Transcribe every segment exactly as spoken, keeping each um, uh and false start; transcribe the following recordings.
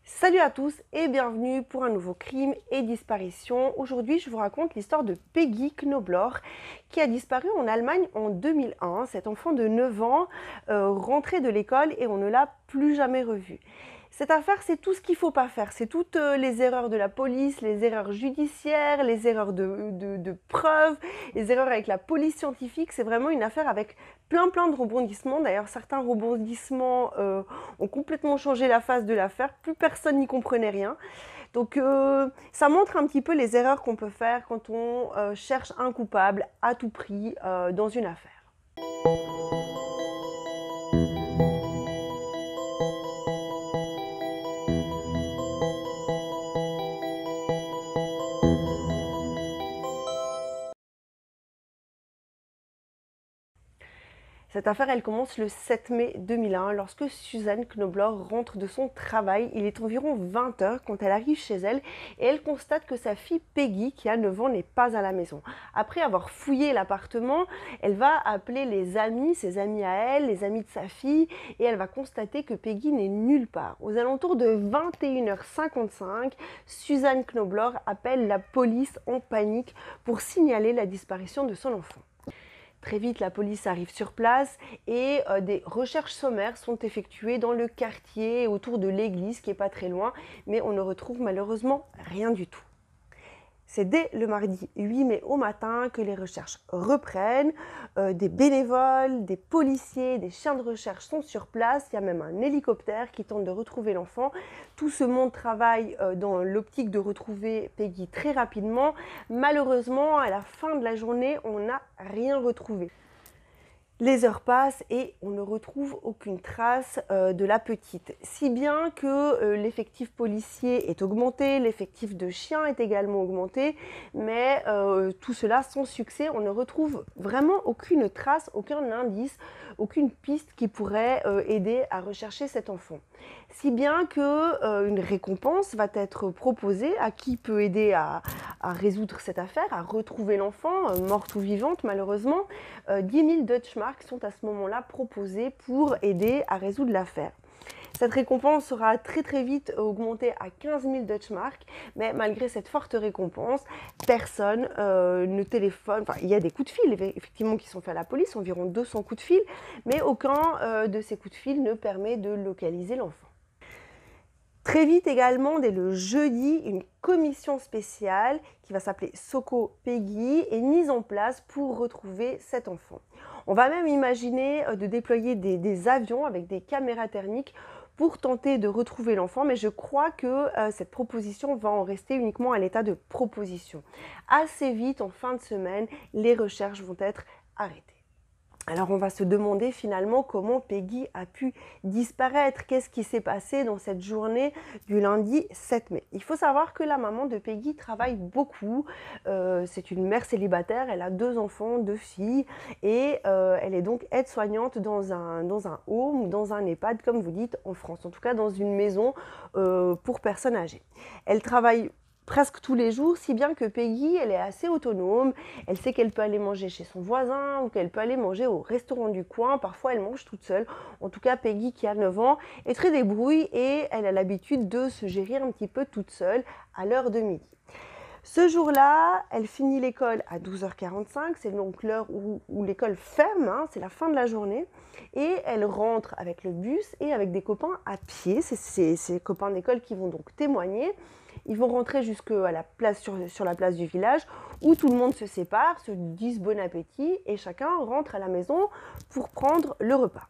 Salut à tous et bienvenue pour un nouveau crime et disparition. Aujourd'hui, je vous raconte l'histoire de Peggy Knoblauch qui a disparu en Allemagne en deux mille un. Cet enfant de neuf ans euh, rentrait de l'école et on ne l'a plus jamais revu. Cette affaire, c'est tout ce qu'il ne faut pas faire. C'est toutes euh, les erreurs de la police, les erreurs judiciaires, les erreurs de, de, de preuves, les erreurs avec la police scientifique. C'est vraiment une affaire avec plein plein de rebondissements. D'ailleurs, certains rebondissements euh, ont complètement changé la face de l'affaire. Plus personne n'y comprenait rien. Donc, euh, ça montre un petit peu les erreurs qu'on peut faire quand on euh, cherche un coupable à tout prix euh, dans une affaire. Cette affaire, elle commence le sept mai deux mille un, lorsque Suzanne Knoblauch rentre de son travail. Il est environ vingt heures quand elle arrive chez elle et elle constate que sa fille Peggy, qui a neuf ans, n'est pas à la maison. Après avoir fouillé l'appartement, elle va appeler les amis, ses amis à elle, les amis de sa fille, et elle va constater que Peggy n'est nulle part. Aux alentours de vingt et une heures cinquante-cinq, Suzanne Knoblauch appelle la police en panique pour signaler la disparition de son enfant. Très vite, la police arrive sur place et euh, des recherches sommaires sont effectuées dans le quartier autour de l'église qui n'est pas très loin, mais on ne retrouve malheureusement rien du tout. C'est dès le mardi huit mai au matin que les recherches reprennent. Euh, des bénévoles, des policiers, des chiens de recherche sont sur place. Il y a même un hélicoptère qui tente de retrouver l'enfant. Tout ce monde travaille euh, dans l'optique de retrouver Peggy très rapidement. Malheureusement, à la fin de la journée, on n'a rien retrouvé. Les heures passent et on ne retrouve aucune trace euh, de la petite. Si bien que euh, l'effectif policier est augmenté, l'effectif de chiens est également augmenté, mais euh, tout cela sans succès. On ne retrouve vraiment aucune trace, aucun indice, aucune piste qui pourrait euh, aider à rechercher cet enfant. Si bien que euh, une récompense va être proposée à qui peut aider à, à résoudre cette affaire, à retrouver l'enfant, euh, morte ou vivante malheureusement. Euh, dix mille Deutschmark sont à ce moment-là proposés pour aider à résoudre l'affaire. Cette récompense sera très très vite augmentée à quinze mille Deutschmark, mais malgré cette forte récompense, personne euh, ne téléphone. Enfin, il y a des coups de fil effectivement qui sont faits à la police, environ deux cents coups de fil, mais aucun euh, de ces coups de fil ne permet de localiser l'enfant. Très vite également, dès le jeudi, une commission spéciale qui va s'appeler Soko Peggy est mise en place pour retrouver cet enfant. On va même imaginer de déployer des, des avions avec des caméras thermiques pour tenter de retrouver l'enfant, mais je crois que euh, cette proposition va en rester uniquement à l'état de proposition. Assez vite, en fin de semaine, les recherches vont être arrêtées. Alors on va se demander finalement comment Peggy a pu disparaître. Qu'est-ce qui s'est passé dans cette journée du lundi sept mai? Il faut savoir que la maman de Peggy travaille beaucoup. Euh, c'est une mère célibataire, elle a deux enfants, deux filles, et euh, elle est donc aide-soignante dans un, dans un home ou dans un EHPAD, comme vous dites en France, en tout cas dans une maison euh, pour personnes âgées. Elle travaille presque tous les jours, si bien que Peggy, elle est assez autonome, elle sait qu'elle peut aller manger chez son voisin ou qu'elle peut aller manger au restaurant du coin, parfois elle mange toute seule. En tout cas, Peggy, qui a neuf ans, est très débrouille et elle a l'habitude de se gérer un petit peu toute seule à l'heure de midi. Ce jour-là, elle finit l'école à douze heures quarante-cinq, c'est donc l'heure où, où l'école ferme, hein, c'est la fin de la journée, et elle rentre avec le bus et avec des copains à pied, c'est ses copains d'école qui vont donc témoigner. Ils vont rentrer jusqu'à la place, sur, sur la place du village où tout le monde se sépare, se disent bon appétit et chacun rentre à la maison pour prendre le repas.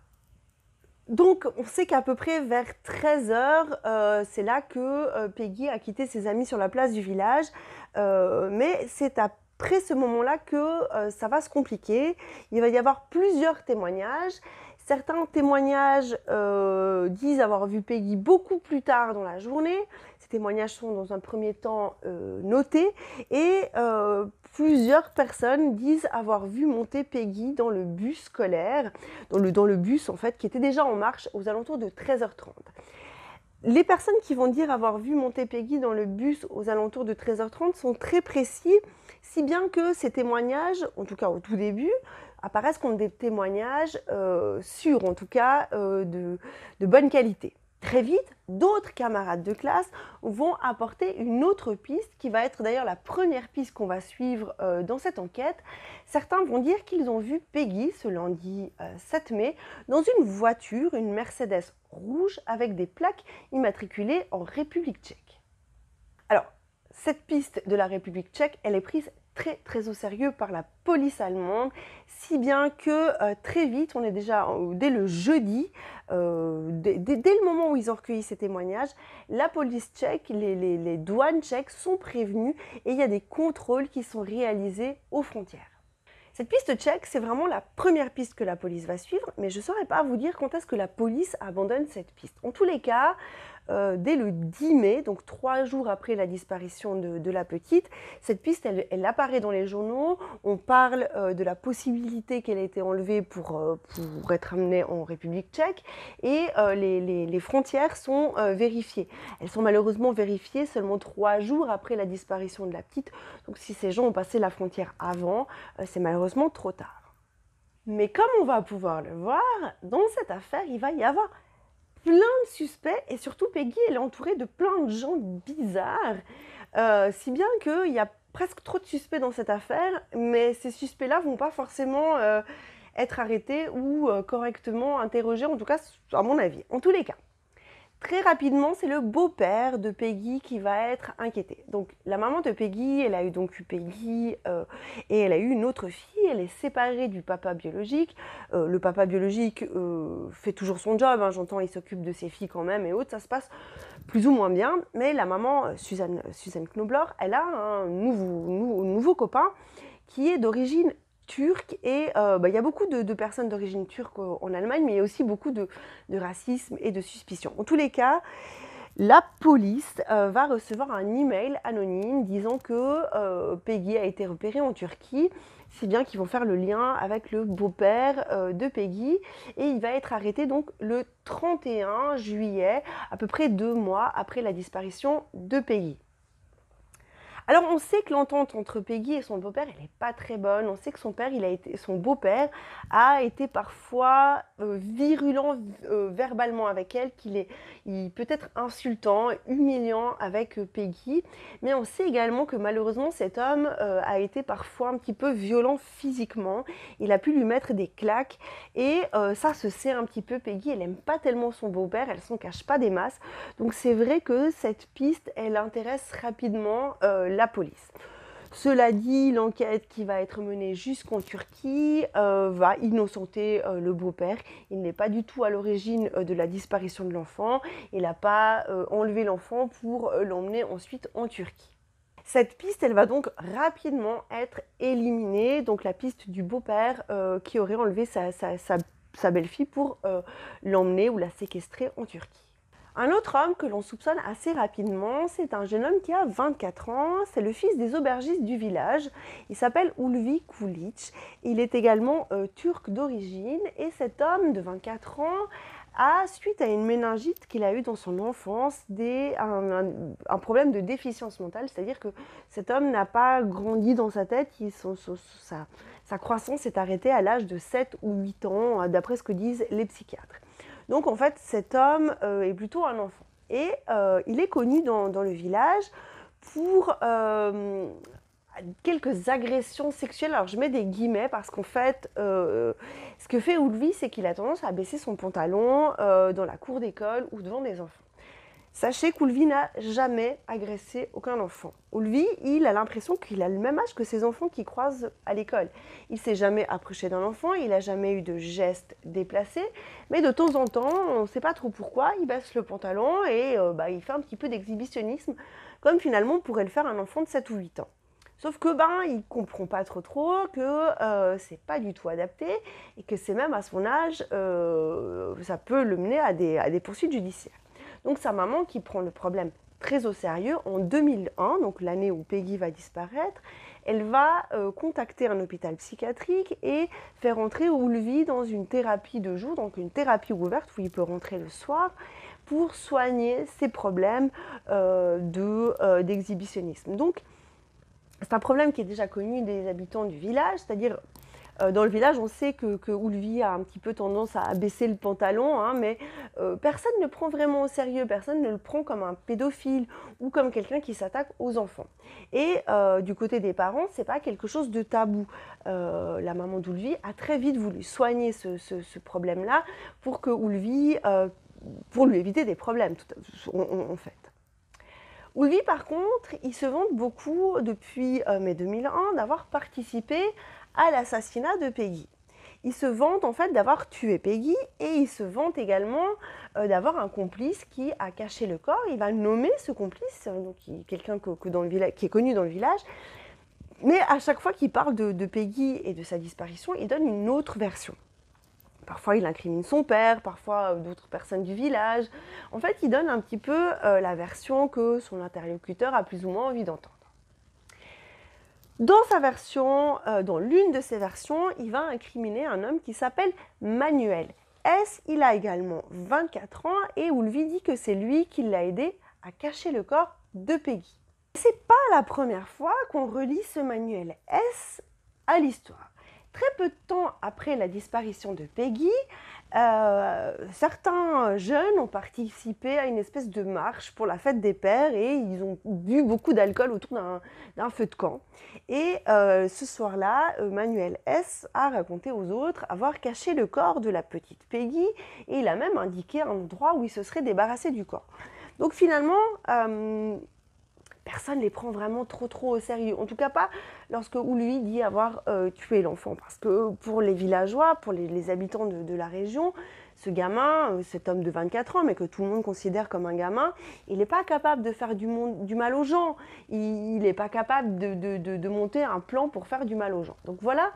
Donc on sait qu'à peu près vers treize heures, euh, c'est là que euh, Peggy a quitté ses amis sur la place du village, euh, mais c'est après ce moment-là que euh, ça va se compliquer. Il va y avoir plusieurs témoignages. Certains témoignages euh, disent avoir vu Peggy beaucoup plus tard dans la journée. Ces témoignages sont dans un premier temps euh, notés et euh, plusieurs personnes disent avoir vu monter Peggy dans le bus scolaire, dans le, dans le bus en fait qui était déjà en marche aux alentours de treize heures trente. Les personnes qui vont dire avoir vu monter Peggy dans le bus aux alentours de treize heures trente sont très précis, si bien que ces témoignages, en tout cas au tout début, apparaissent comme des témoignages euh, sûrs, en tout cas euh, de, de bonne qualité. Très vite, d'autres camarades de classe vont apporter une autre piste qui va être d'ailleurs la première piste qu'on va suivre euh, dans cette enquête. Certains vont dire qu'ils ont vu Peggy ce lundi euh, sept mai dans une voiture, une Mercedes rouge avec des plaques immatriculées en République tchèque. Alors, cette piste de la République tchèque, elle est prise très très au sérieux par la police allemande, si bien que euh, très vite, on est déjà euh, dès le jeudi, euh, dès, dès, dès le moment où ils ont recueilli ces témoignages, la police tchèque, les, les, les douanes tchèques sont prévenues et il y a des contrôles qui sont réalisés aux frontières. Cette piste tchèque, c'est vraiment la première piste que la police va suivre, mais je ne saurais pas vous dire quand est-ce que la police abandonne cette piste. En tous les cas, euh, dès le dix mai, donc trois jours après la disparition de, de la petite, cette piste, elle, elle apparaît dans les journaux. On parle euh, de la possibilité qu'elle ait été enlevée pour, euh, pour être amenée en République tchèque, et euh, les, les, les frontières sont euh, vérifiées. Elles sont malheureusement vérifiées seulement trois jours après la disparition de la petite, donc si ces gens ont passé la frontière avant, euh, c'est malheureusement trop tard. Mais comme on va pouvoir le voir, dans cette affaire, il va y avoir plein de suspects et surtout Peggy, elle est entourée de plein de gens bizarres, euh, si bien qu'il y a presque trop de suspects dans cette affaire, mais ces suspects-là vont pas forcément euh, être arrêtés ou euh, correctement interrogés, en tout cas à mon avis. En tous les cas, très rapidement, c'est le beau-père de Peggy qui va être inquiété. Donc la maman de Peggy, elle a eu donc eu Peggy euh, et elle a eu une autre fille, elle est séparée du papa biologique. Euh, le papa biologique euh, fait toujours son job, hein, j'entends, il s'occupe de ses filles quand même et autres, ça se passe plus ou moins bien. Mais la maman, Suzanne, Suzanne Knoblauch, elle a un nouveau, nou, nouveau copain qui est d'origine turque et euh, bah, y a beaucoup de, de personnes d'origine turque en Allemagne, mais il y a aussi beaucoup de, de racisme et de suspicion. En tous les cas, la police euh, va recevoir un email anonyme disant que euh, Peggy a été repérée en Turquie, si bien qu'ils vont faire le lien avec le beau-père euh, de Peggy et il va être arrêté donc le trente et un juillet, à peu près deux mois après la disparition de Peggy. Alors on sait que l'entente entre Peggy et son beau-père, elle n'est pas très bonne. On sait que son père, il a été, son beau-père a été parfois euh, virulent euh, verbalement avec elle, qu'il est il peut être insultant, humiliant avec euh, Peggy. Mais on sait également que malheureusement cet homme euh, a été parfois un petit peu violent physiquement. Il a pu lui mettre des claques et euh, ça se sait un petit peu. Peggy, elle n'aime pas tellement son beau-père, elle s'en cache pas des masses. Donc c'est vrai que cette piste, elle intéresse rapidement euh, la police. Cela dit, l'enquête qui va être menée jusqu'en Turquie euh, va innocenter euh, le beau-père. Il n'est pas du tout à l'origine euh, de la disparition de l'enfant. Il n'a pas euh, enlevé l'enfant pour euh, l'emmener ensuite en Turquie. Cette piste, elle va donc rapidement être éliminée. Donc la piste du beau-père euh, qui aurait enlevé sa, sa, sa, sa belle-fille pour euh, l'emmener ou la séquestrer en Turquie. Un autre homme que l'on soupçonne assez rapidement, c'est un jeune homme qui a vingt-quatre ans, c'est le fils des aubergistes du village. Il s'appelle Ulvi Kulic, il est également euh, turc d'origine et cet homme de vingt-quatre ans a, suite à une méningite qu'il a eue dans son enfance, des, un, un, un problème de déficience mentale, c'est-à-dire que cet homme n'a pas grandi dans sa tête, il, son, son, sa, sa croissance est arrêtée à l'âge de sept ou huit ans, d'après ce que disent les psychiatres. Donc en fait, cet homme euh, est plutôt un enfant. Et euh, il est connu dans, dans le village pour euh, quelques agressions sexuelles. Alors je mets des guillemets parce qu'en fait, euh, ce que fait Ulvi, c'est qu'il a tendance à baisser son pantalon euh, dans la cour d'école ou devant des enfants. Sachez qu'Ulvi n'a jamais agressé aucun enfant. Ulvi, il a l'impression qu'il a le même âge que ses enfants qu'il croise à l'école. Il ne s'est jamais approché d'un enfant, il n'a jamais eu de gestes déplacés, mais de temps en temps, on ne sait pas trop pourquoi, il baisse le pantalon et euh, bah, il fait un petit peu d'exhibitionnisme, comme finalement pourrait le faire un enfant de sept ou huit ans. Sauf que ben, il ne comprend pas trop trop que euh, c'est pas du tout adapté et que c'est même à son âge, euh, ça peut le mener à des, à des poursuites judiciaires. Donc sa maman qui prend le problème très au sérieux, en deux mille un, donc l'année où Peggy va disparaître, elle va euh, contacter un hôpital psychiatrique et faire entrer Ulvi dans une thérapie de jour, donc une thérapie ouverte où il peut rentrer le soir pour soigner ses problèmes euh, de, euh, d'exhibitionnisme. Donc c'est un problème qui est déjà connu des habitants du village, c'est-à-dire Euh, dans le village, on sait que, que Ulvi a un petit peu tendance à baisser le pantalon, hein, mais euh, personne ne le prend vraiment au sérieux, personne ne le prend comme un pédophile ou comme quelqu'un qui s'attaque aux enfants. Et euh, du côté des parents, c'est pas quelque chose de tabou. Euh, la maman d'Ulvi a très vite voulu soigner ce, ce, ce problème-là pour que Ulvi, euh, pour lui éviter des problèmes, tout, en, en fait. Ulvi, par contre, il se vante beaucoup depuis euh, mai deux mille un d'avoir participé à l'assassinat de Peggy. Il se vante en fait d'avoir tué Peggy et il se vante également euh, d'avoir un complice qui a caché le corps. Il va nommer ce complice, donc quelqu'un que, que dans le village, qui est connu dans le village. Mais à chaque fois qu'il parle de, de Peggy et de sa disparition, il donne une autre version. Parfois, il incrimine son père, parfois euh, d'autres personnes du village. En fait, il donne un petit peu euh, la version que son interlocuteur a plus ou moins envie d'entendre. Dans sa version, euh, dans l'une de ses versions, il va incriminer un homme qui s'appelle Manuel S. Il a également vingt-quatre ans et Ulvi dit que c'est lui qui l'a aidé à cacher le corps de Peggy. C'est pas la première fois qu'on relie ce Manuel S. à l'histoire. Très peu de temps après la disparition de Peggy, euh, certains jeunes ont participé à une espèce de marche pour la fête des pères et ils ont bu beaucoup d'alcool autour d'un feu de camp. Et euh, ce soir-là, Manuel S. a raconté aux autres avoir caché le corps de la petite Peggy et il a même indiqué un endroit où il se serait débarrassé du corps. Donc finalement, euh, personne ne les prend vraiment trop trop au sérieux. En tout cas pas lorsque Ulvi dit avoir euh, tué l'enfant. Parce que pour les villageois, pour les, les habitants de, de la région, ce gamin, euh, cet homme de vingt-quatre ans, mais que tout le monde considère comme un gamin, il n'est pas capable de faire du, monde, du mal aux gens. Il n'est pas capable de, de, de, de monter un plan pour faire du mal aux gens. Donc voilà,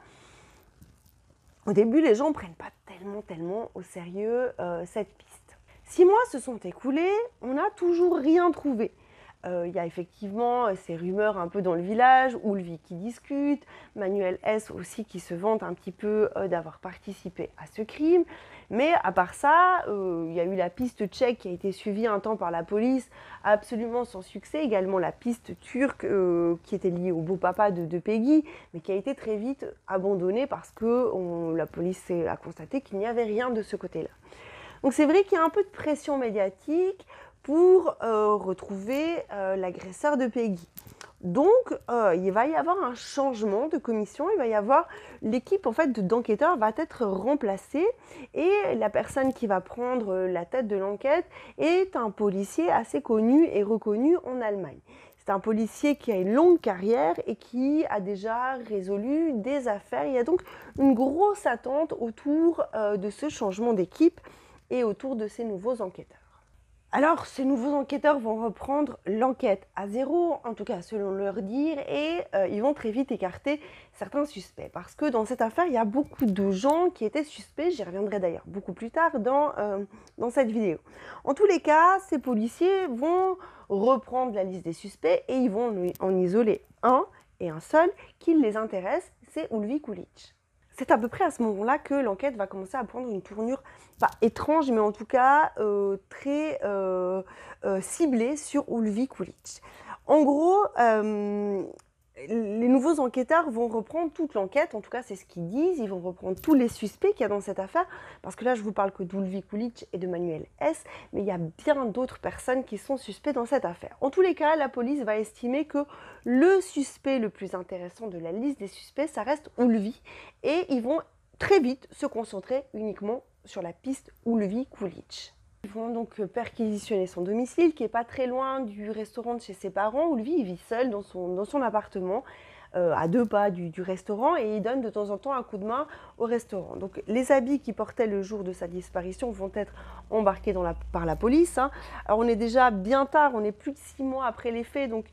au début, les gens ne prennent pas tellement, tellement au sérieux euh, cette piste. Six mois se sont écoulés, on n'a toujours rien trouvé. Il euh, y a effectivement euh, ces rumeurs un peu dans le village, Ulvi qui discute, Manuel S aussi qui se vante un petit peu euh, d'avoir participé à ce crime. Mais à part ça, il euh, y a eu la piste tchèque qui a été suivie un temps par la police, absolument sans succès. Également la piste turque euh, qui était liée au beau-papa de, de Peggy, mais qui a été très vite abandonnée parce que on, la police a constaté qu'il n'y avait rien de ce côté-là. Donc c'est vrai qu'il y a un peu de pression médiatique pour euh, retrouver euh, l'agresseur de Peggy. Donc, euh, il va y avoir un changement de commission, il va y avoir l'équipe en fait d'enquêteurs va être remplacée et la personne qui va prendre la tête de l'enquête est un policier assez connu et reconnu en Allemagne. C'est un policier qui a une longue carrière et qui a déjà résolu des affaires. Il y a donc une grosse attente autour euh, de ce changement d'équipe et autour de ces nouveaux enquêteurs. Alors, ces nouveaux enquêteurs vont reprendre l'enquête à zéro, en tout cas selon leur dire, et euh, ils vont très vite écarter certains suspects. Parce que dans cette affaire, il y a beaucoup de gens qui étaient suspects, j'y reviendrai d'ailleurs beaucoup plus tard dans, euh, dans cette vidéo. En tous les cas, ces policiers vont reprendre la liste des suspects et ils vont en isoler un, et un seul, qui les intéresse, c'est Ulvi Kulić. C'est à peu près à ce moment-là que l'enquête va commencer à prendre une tournure, pas étrange, mais en tout cas euh, très euh, euh, ciblée sur Ulvi Kulić. En gros, euh, les nouveaux enquêteurs vont reprendre toute l'enquête, en tout cas c'est ce qu'ils disent, ils vont reprendre tous les suspects qu'il y a dans cette affaire, parce que là je vous parle que d'Ulvi Kulić et de Manuel S, mais il y a bien d'autres personnes qui sont suspects dans cette affaire. En tous les cas, la police va estimer que le suspect le plus intéressant de la liste des suspects, ça reste Ulvi, et ils vont très vite se concentrer uniquement sur la piste Ulvi Kulić. Ils vont donc perquisitionner son domicile qui n'est pas très loin du restaurant de chez ses parents. Ulvi il vit seul dans son, dans son appartement, euh, à deux pas du, du restaurant, et il donne de temps en temps un coup de main au restaurant. Donc les habits qu'il portait le jour de sa disparition vont être embarqués dans la, par la police. Hein. Alors on est déjà bien tard, on est plus de six mois après les faits, donc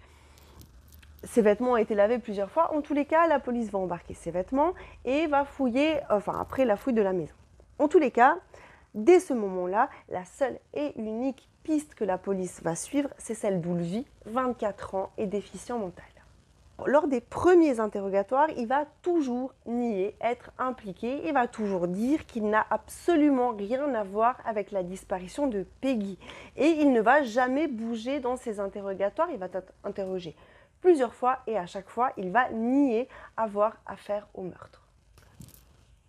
ses vêtements ont été lavés plusieurs fois. En tous les cas, la police va embarquer ses vêtements et va fouiller, enfin après la fouille de la maison. En tous les cas, dès ce moment-là, la seule et unique piste que la police va suivre, c'est celle d'Ulvi, vingt-quatre ans et déficient mental. Lors des premiers interrogatoires, il va toujours nier être impliqué, il va toujours dire qu'il n'a absolument rien à voir avec la disparition de Peggy. Et il ne va jamais bouger dans ses interrogatoires, il va être interrogé plusieurs fois et à chaque fois, il va nier avoir affaire au meurtre.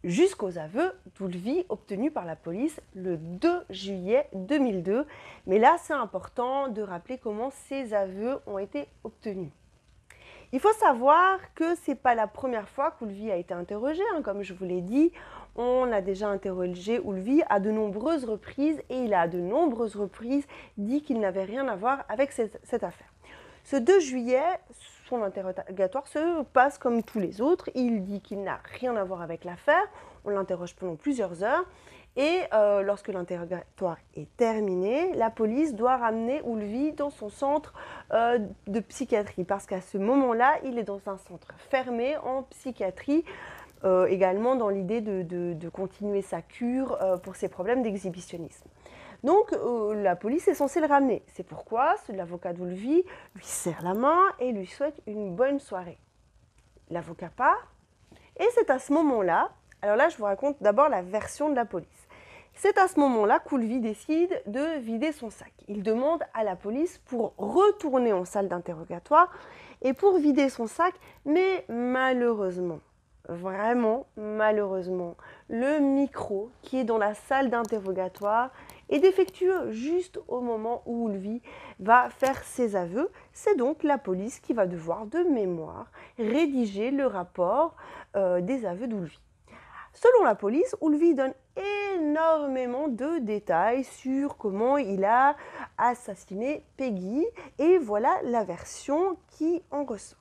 jusqu'aux aveux d'Oulvi obtenus par la police le deux juillet deux mille deux. Mais là, c'est important de rappeler comment ces aveux ont été obtenus. Il faut savoir que ce n'est pas la première fois qu'Oulvi a été interrogé, hein. Comme je vous l'ai dit, on a déjà interrogé Oulvi à de nombreuses reprises et il a à de nombreuses reprises dit qu'il n'avait rien à voir avec cette, cette affaire. Ce deux juillet, son interrogatoire se passe comme tous les autres. Il dit qu'il n'a rien à voir avec l'affaire. On l'interroge pendant plusieurs heures. Et euh, lorsque l'interrogatoire est terminé, la police doit ramener Oulvi dans son centre euh, de psychiatrie. Parce qu'à ce moment-là, il est dans un centre fermé en psychiatrie. Euh, également dans l'idée de, de, de continuer sa cure euh, pour ses problèmes d'exhibitionnisme. Donc euh, la police est censée le ramener. C'est pourquoi l'avocat d'Oulvi lui serre la main et lui souhaite une bonne soirée. L'avocat part et c'est à ce moment-là, alors là je vous raconte d'abord la version de la police. C'est à ce moment-là qu'Oulvi décide de vider son sac. Il demande à la police pour retourner en salle d'interrogatoire et pour vider son sac, mais malheureusement, vraiment malheureusement, le micro qui est dans la salle d'interrogatoire est défectueux juste au moment où Oulvi va faire ses aveux. C'est donc la police qui va devoir de mémoire rédiger le rapport euh, des aveux d'Oulvi. Selon la police, Oulvi donne énormément de détails sur comment il a assassiné Peggy et voilà la version qui en ressort.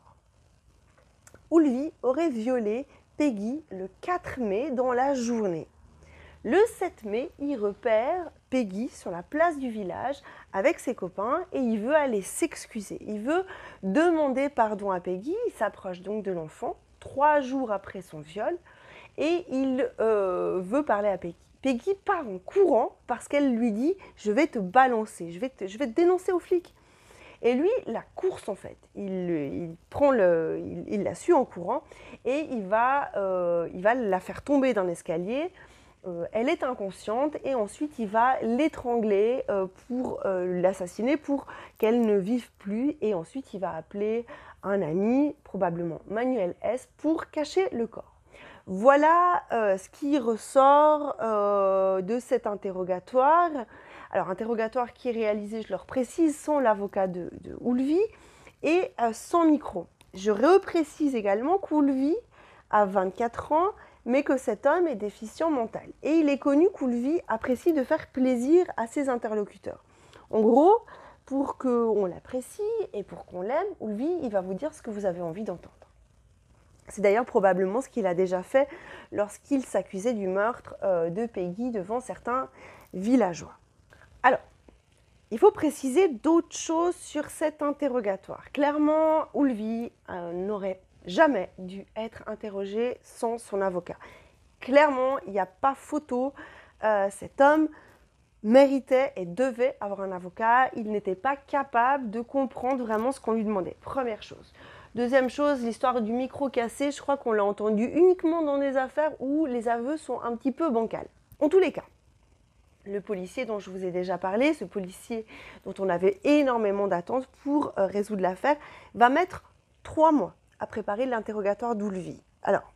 Oulvi aurait violé Peggy le quatre mai dans la journée. Le sept mai, il repère Peggy sur la place du village avec ses copains et il veut aller s'excuser. Il veut demander pardon à Peggy. Il s'approche donc de l'enfant trois jours après son viol et il euh, veut parler à Peggy. Peggy part en courant parce qu'elle lui dit « je vais te balancer, je vais te, je vais te dénoncer aux flics ». Et lui, la course en fait, il, il, prend le, il, il la suit en courant et il va, euh, il va la faire tomber d'un escalier. Euh, elle est inconsciente et ensuite il va l'étrangler euh, pour euh, l'assassiner, pour qu'elle ne vive plus. Et ensuite il va appeler un ami, probablement Manuel S, pour cacher le corps. Voilà euh, ce qui ressort euh, de cet interrogatoire. Alors, interrogatoire qui est réalisé, je le précise, sans l'avocat de, de Oulvi et euh, sans micro. Je reprécise également qu'Oulvi a vingt-quatre ans, mais que cet homme est déficient mental. Et il est connu qu'Oulvi apprécie de faire plaisir à ses interlocuteurs. En gros, pour qu'on l'apprécie et pour qu'on l'aime, Oulvi, il va vous dire ce que vous avez envie d'entendre. C'est d'ailleurs probablement ce qu'il a déjà fait lorsqu'il s'accusait du meurtre euh, de Peggy devant certains villageois. Alors, il faut préciser d'autres choses sur cet interrogatoire. Clairement, Oulvi euh, n'aurait jamais dû être interrogé sans son avocat. Clairement, il n'y a pas photo. Euh, cet homme méritait et devait avoir un avocat. Il n'était pas capable de comprendre vraiment ce qu'on lui demandait. Première chose. Deuxième chose, l'histoire du micro cassé, je crois qu'on l'a entendu uniquement dans des affaires où les aveux sont un petit peu bancals. En tous les cas, le policier dont je vous ai déjà parlé, ce policier dont on avait énormément d'attentes pour euh, résoudre l'affaire, va mettre trois mois à préparer l'interrogatoire d'Oulvi. Alors,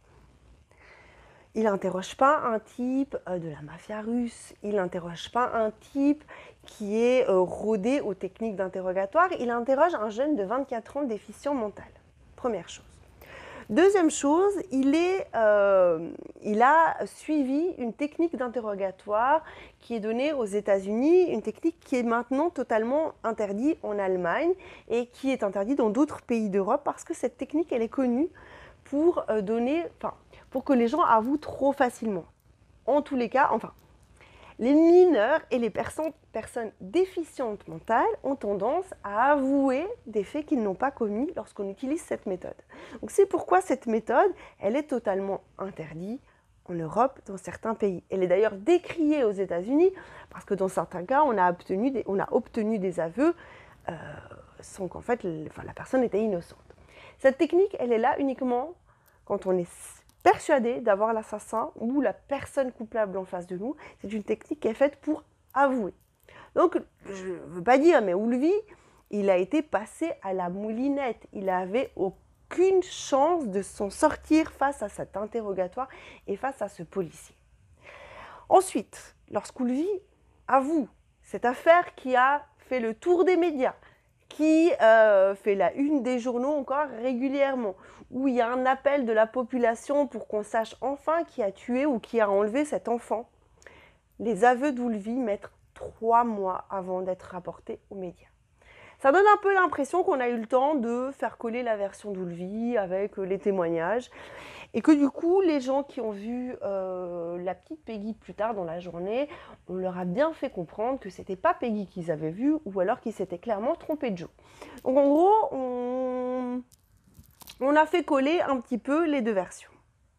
il n'interroge pas un type euh, de la mafia russe, il n'interroge pas un type qui est euh, rodé aux techniques d'interrogatoire, il interroge un jeune de vingt-quatre ans déficient mental. Première chose. Deuxième chose, il, est, euh, il a suivi une technique d'interrogatoire qui est donnée aux États-Unis, une technique qui est maintenant totalement interdite en Allemagne et qui est interdite dans d'autres pays d'Europe parce que cette technique, elle est connue pour euh, donner, enfin, pour que les gens avouent trop facilement. En tous les cas, enfin, les mineurs et les personnes, personnes déficientes mentales ont tendance à avouer des faits qu'ils n'ont pas commis lorsqu'on utilise cette méthode. Donc c'est pourquoi cette méthode, elle est totalement interdite en Europe, dans certains pays. Elle est d'ailleurs décriée aux États-Unis parce que dans certains cas, on a obtenu des, on a obtenu des aveux euh, sans qu'en fait, le, enfin, la personne était innocente. Cette technique, elle est là uniquement quand on est persuadé d'avoir l'assassin ou la personne coupable en face de nous. C'est une technique qui est faite pour avouer. Donc, je ne veux pas dire, mais Oulvi, il a été passé à la moulinette. Il avait au aucune chance de s'en sortir face à cet interrogatoire et face à ce policier. Ensuite, lorsqu'Ulvi avoue cette affaire qui a fait le tour des médias, qui euh, fait la une des journaux encore régulièrement, où il y a un appel de la population pour qu'on sache enfin qui a tué ou qui a enlevé cet enfant, les aveux d'Ulvi mettent trois mois avant d'être rapportés aux médias. Ça donne un peu l'impression qu'on a eu le temps de faire coller la version d'Ulvi avec les témoignages et que du coup, les gens qui ont vu euh, la petite Peggy plus tard dans la journée, on leur a bien fait comprendre que c'était pas Peggy qu'ils avaient vue ou alors qu'ils s'étaient clairement trompés de Joe. Donc en gros, on, on a fait coller un petit peu les deux versions.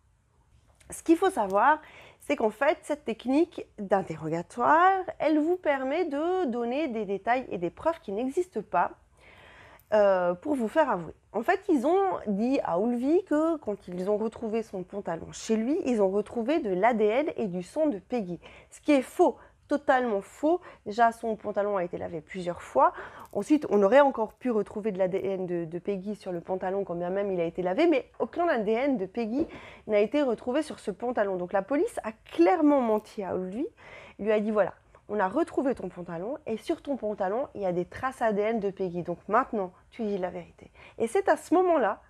Ce qu'il faut savoir, c'est qu'en fait, cette technique d'interrogatoire, elle vous permet de donner des détails et des preuves qui n'existent pas euh, pour vous faire avouer. En fait, ils ont dit à Ulvi que quand ils ont retrouvé son pantalon chez lui, ils ont retrouvé de l'A D N et du sang de Peggy. Ce qui est faux, totalement faux. Déjà, son pantalon a été lavé plusieurs fois. Ensuite, on aurait encore pu retrouver de l'A D N de, de Peggy sur le pantalon quand bien même il a été lavé, mais aucun A D N de Peggy n'a été retrouvé sur ce pantalon. Donc la police a clairement menti à Ulvi. Il lui a dit voilà, on a retrouvé ton pantalon et sur ton pantalon, il y a des traces A D N de Peggy. Donc maintenant, tu dis la vérité. Et c'est à ce moment-là,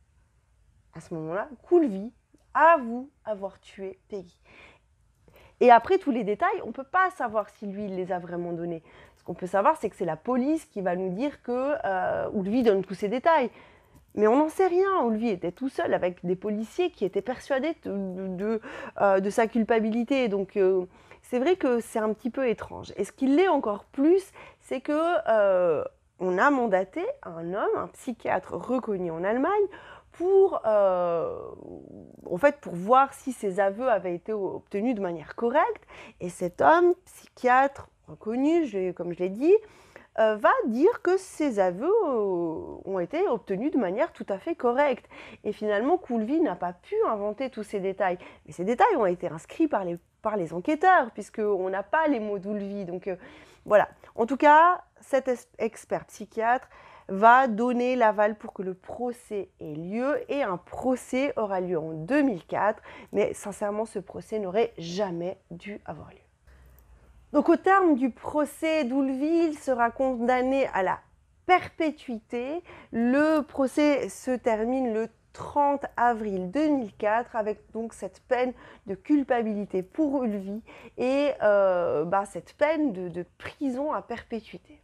à ce moment-là, qu'Ulvi avoue avoir tué Peggy. Et après, tous les détails, on ne peut pas savoir si lui, il les a vraiment donnés. Ce qu'on peut savoir, c'est que c'est la police qui va nous dire que euh, Ulvi donne tous ces détails. Mais on n'en sait rien. Ulvi était tout seul avec des policiers qui étaient persuadés de, de, de, euh, de sa culpabilité. Donc, euh, c'est vrai que c'est un petit peu étrange. Et ce qui l'est encore plus, c'est que euh, on a mandaté un homme, un psychiatre reconnu en Allemagne, pour, euh, en fait, pour voir si ses aveux avaient été obtenus de manière correcte. Et cet homme, psychiatre reconnu, je, comme je l'ai dit, euh, va dire que ses aveux euh, ont été obtenus de manière tout à fait correcte. Et finalement, Ulvi n'a pas pu inventer tous ces détails. Mais ces détails ont été inscrits par les, par les enquêteurs, puisqu'on n'a pas les mots d'Ulvi. Donc euh, voilà. En tout cas, cet expert psychiatre va donner l'aval pour que le procès ait lieu et un procès aura lieu en deux mille quatre, mais sincèrement ce procès n'aurait jamais dû avoir lieu. Donc au terme du procès d'Ulvi, il sera condamné à la perpétuité. Le procès se termine le trente avril deux mille quatre avec donc cette peine de culpabilité pour Ulvi et euh, bah, cette peine de, de prison à perpétuité.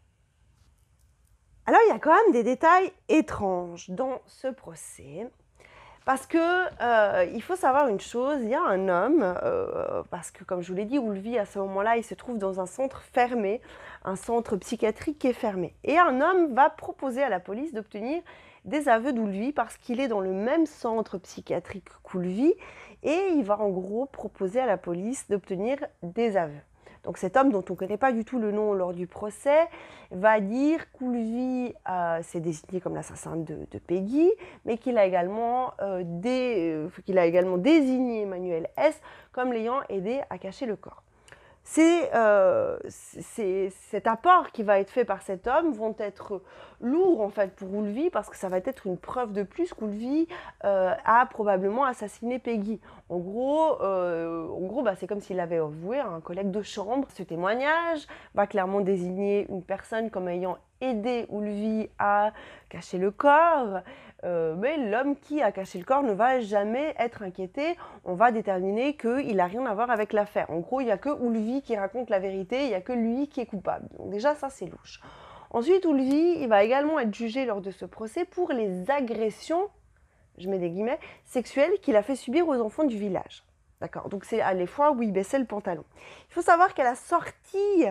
Alors, il y a quand même des détails étranges dans ce procès, parce que euh, il faut savoir une chose, il y a un homme, euh, parce que comme je vous l'ai dit, Ulvi à ce moment-là, il se trouve dans un centre fermé, un centre psychiatrique qui est fermé. Et un homme va proposer à la police d'obtenir des aveux d'Ulvi parce qu'il est dans le même centre psychiatrique qu'Ulvi, et il va en gros proposer à la police d'obtenir des aveux. Donc cet homme, dont on ne connaît pas du tout le nom lors du procès, va dire qu'Ulvi euh, s'est désigné comme l'assassin de, de Peggy, mais qu'il a, également, euh, dé, euh, qu'il a également désigné Emmanuel S. comme l'ayant aidé à cacher le corps. C'est, euh, c'est, cet apport qui va être fait par cet homme vont être lourds en fait pour Ulvi parce que ça va être une preuve de plus qu'Ulvi euh, a probablement assassiné Peggy. En gros, euh, en gros bah, c'est comme s'il avait avoué à un collègue de chambre. Ce témoignage va clairement désigner une personne comme ayant aidé Ulvi à cacher le corps, euh, mais l'homme qui a caché le corps ne va jamais être inquiété. On va déterminer qu'il n'a rien à voir avec l'affaire. En gros, il n'y a que Ulvi qui raconte la vérité, il n'y a que lui qui est coupable. Donc déjà, ça, c'est louche. Ensuite, Ulvi, il va également être jugé lors de ce procès pour les agressions, je mets des guillemets, sexuelles qu'il a fait subir aux enfants du village. D'accord. Donc c'est à les fois où il baissait le pantalon. Il faut savoir qu'à la sortie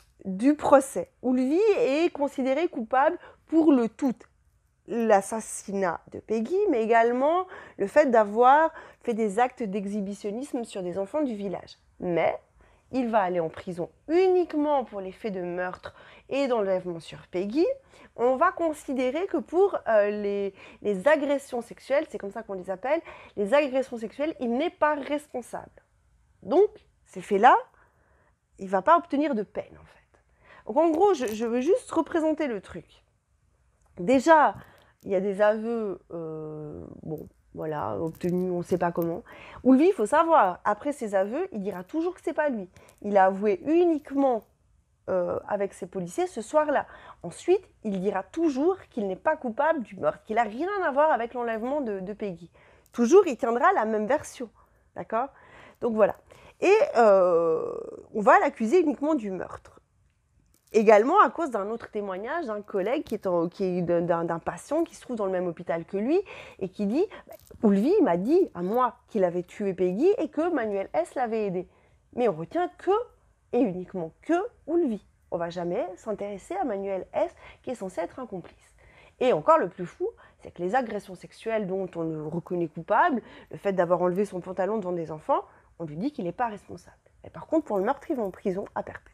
du procès, Ulvi est considéré coupable pour le tout, l'assassinat de Peggy, mais également le fait d'avoir fait des actes d'exhibitionnisme sur des enfants du village. Mais il va aller en prison uniquement pour les faits de meurtre et d'enlèvement sur Peggy. On va considérer que pour euh, les, les agressions sexuelles, c'est comme ça qu'on les appelle, les agressions sexuelles, il n'est pas responsable. Donc, ces faits-là, il ne va pas obtenir de peine, en fait. Donc, en gros, je, je veux juste représenter le truc. Déjà, il y a des aveux, euh, bon, voilà, obtenus, on ne sait pas comment. Ou lui, il faut savoir, après ses aveux, il dira toujours que c'est pas lui. Il a avoué uniquement euh, avec ses policiers ce soir-là. Ensuite, il dira toujours qu'il n'est pas coupable du meurtre, qu'il n'a rien à voir avec l'enlèvement de, de Peggy. Toujours, il tiendra la même version, d'accord? Donc voilà. Et euh, on va l'accuser uniquement du meurtre. Également à cause d'un autre témoignage d'un collègue qui est, en, qui est d'un, d'un patient qui se trouve dans le même hôpital que lui et qui dit bah, « Ulvi m'a dit à moi qu'il avait tué Peggy et que Manuel S l'avait aidé. » Mais on retient que et uniquement que Ulvi. On ne va jamais s'intéresser à Manuel S qui est censé être un complice. Et encore le plus fou, c'est que les agressions sexuelles dont on le reconnaît coupable, le fait d'avoir enlevé son pantalon devant des enfants, on lui dit qu'il n'est pas responsable. Et par contre, pour le meurtre, il va en prison à perpète.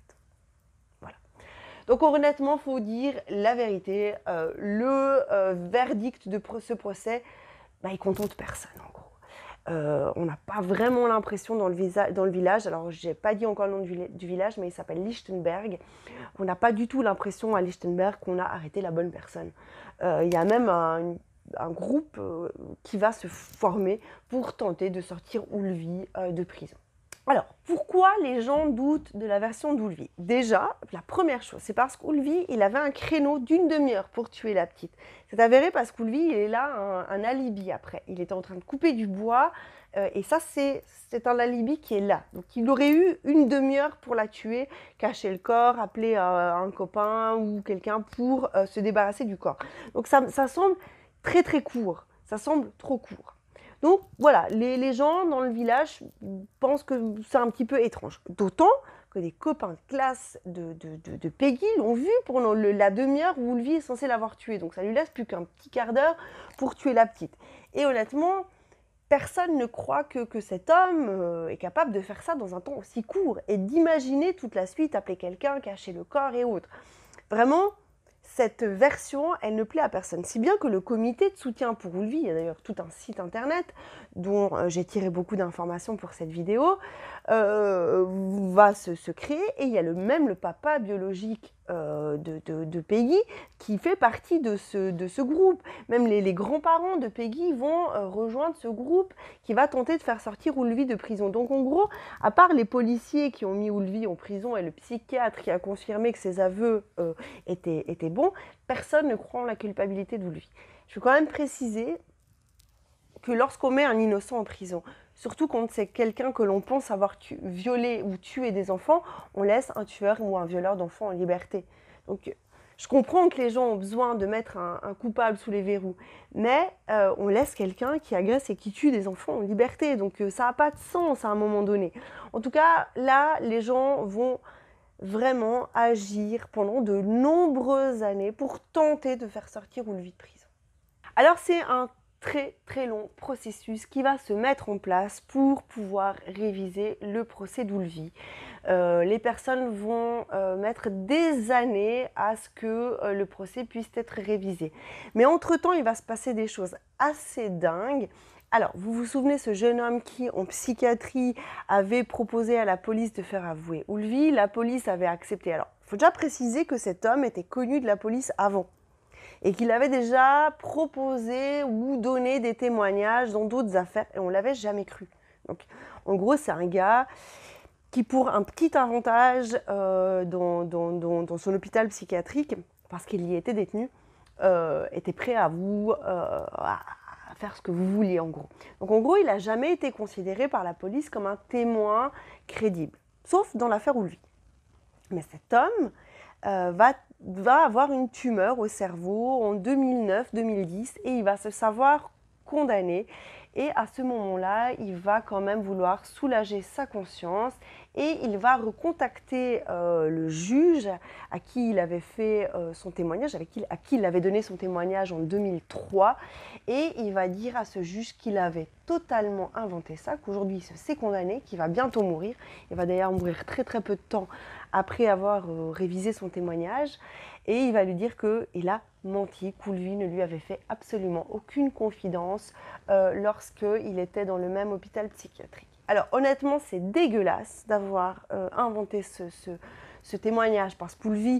Donc honnêtement, il faut dire la vérité, euh, le euh, verdict de ce procès, bah, il contente personne en gros. Euh, on n'a pas vraiment l'impression dans, dans le village, alors je n'ai pas dit encore le nom du, du village, mais il s'appelle Lichtenberg. On n'a pas du tout l'impression à Lichtenberg qu'on a arrêté la bonne personne. Euh, il y a même un, un groupe euh, qui va se former pour tenter de sortir Ulvi euh, de prison. Alors, pourquoi les gens doutent de la version d'Ulvi? Déjà, la première chose, c'est parce qu'Ulvi, il avait un créneau d'une demi-heure pour tuer la petite. C'est avéré parce qu'Ulvi, il est là un, un alibi après. Il était en train de couper du bois euh, et ça, c'est un alibi qui est là. Donc, il aurait eu une demi-heure pour la tuer, cacher le corps, appeler euh, un copain ou quelqu'un pour euh, se débarrasser du corps. Donc, ça, ça semble très très court. Ça semble trop court. Donc voilà, les, les gens dans le village pensent que c'est un petit peu étrange. D'autant que des copains de classe de, de, de, de Peggy l'ont vu pendant le, la demi-heure où Ulvi est censé l'avoir tuée. Donc ça lui laisse plus qu'un petit quart d'heure pour tuer la petite. Et honnêtement, personne ne croit que, que cet homme euh, est capable de faire ça dans un temps aussi court et d'imaginer toute la suite, appeler quelqu'un, cacher le corps et autres. Vraiment, cette version, elle ne plaît à personne. Si bien que le comité de soutien pour Ulvi, il y a d'ailleurs tout un site internet dont euh, j'ai tiré beaucoup d'informations pour cette vidéo, euh, va se, se créer. Et il y a le, même le papa biologique euh, de, de, de Peggy qui fait partie de ce, de ce groupe. Même les, les grands-parents de Peggy vont euh, rejoindre ce groupe qui va tenter de faire sortir Ulvi de prison. Donc en gros, à part les policiers qui ont mis Ulvi en prison et le psychiatre qui a confirmé que ses aveux euh, étaient, étaient bons, personne ne croit en la culpabilité d'Ulvi. Je veux quand même préciser que lorsqu'on met un innocent en prison, surtout quand c'est quelqu'un que l'on pense avoir tu, violé ou tué des enfants, on laisse un tueur ou un violeur d'enfants en liberté. Donc, je comprends que les gens ont besoin de mettre un, un coupable sous les verrous, mais euh, on laisse quelqu'un qui agresse et qui tue des enfants en liberté. Donc, euh, ça n'a pas de sens à un moment donné. En tout cas, là, les gens vont vraiment agir pendant de nombreuses années pour tenter de faire sortir Ulvi de prison. Alors, c'est un très très long processus qui va se mettre en place pour pouvoir réviser le procès d'Ulvi. Euh, les personnes vont euh, mettre des années à ce que euh, le procès puisse être révisé. Mais entre-temps, il va se passer des choses assez dingues. Alors, vous vous souvenez ce jeune homme qui, en psychiatrie, avait proposé à la police de faire avouer Ulvi. La police avait accepté. Alors, il faut déjà préciser que cet homme était connu de la police avant et qu'il avait déjà proposé ou donné des témoignages dans d'autres affaires et on ne l'avait jamais cru. Donc, en gros, c'est un gars qui, pour un petit avantage euh, dans, dans, dans, dans son hôpital psychiatrique, parce qu'il y était détenu, euh, était prêt à vous euh, à faire ce que vous vouliez, en gros. Donc, en gros, il n'a jamais été considéré par la police comme un témoin crédible, sauf dans l'affaire Ulvi. Mais cet homme euh, va va avoir une tumeur au cerveau en deux mille neuf deux mille dix et il va se savoir condamné. Et à ce moment-là, il va quand même vouloir soulager sa conscience et il va recontacter euh, le juge à qui il avait fait euh, son témoignage, avec qui, à qui il avait donné son témoignage en deux mille trois. Et il va dire à ce juge qu'il avait totalement inventé ça, qu'aujourd'hui il se sait condamné, qu'il va bientôt mourir. Il va d'ailleurs mourir très très peu de temps après avoir euh, révisé son témoignage. Et il va lui dire qu'il a menti, qu'Ulvi ne lui avait fait absolument aucune confidence euh, lorsqu'il était dans le même hôpital psychiatrique. Alors honnêtement, c'est dégueulasse d'avoir euh, inventé ce, ce, ce témoignage parce qu'Ulvi,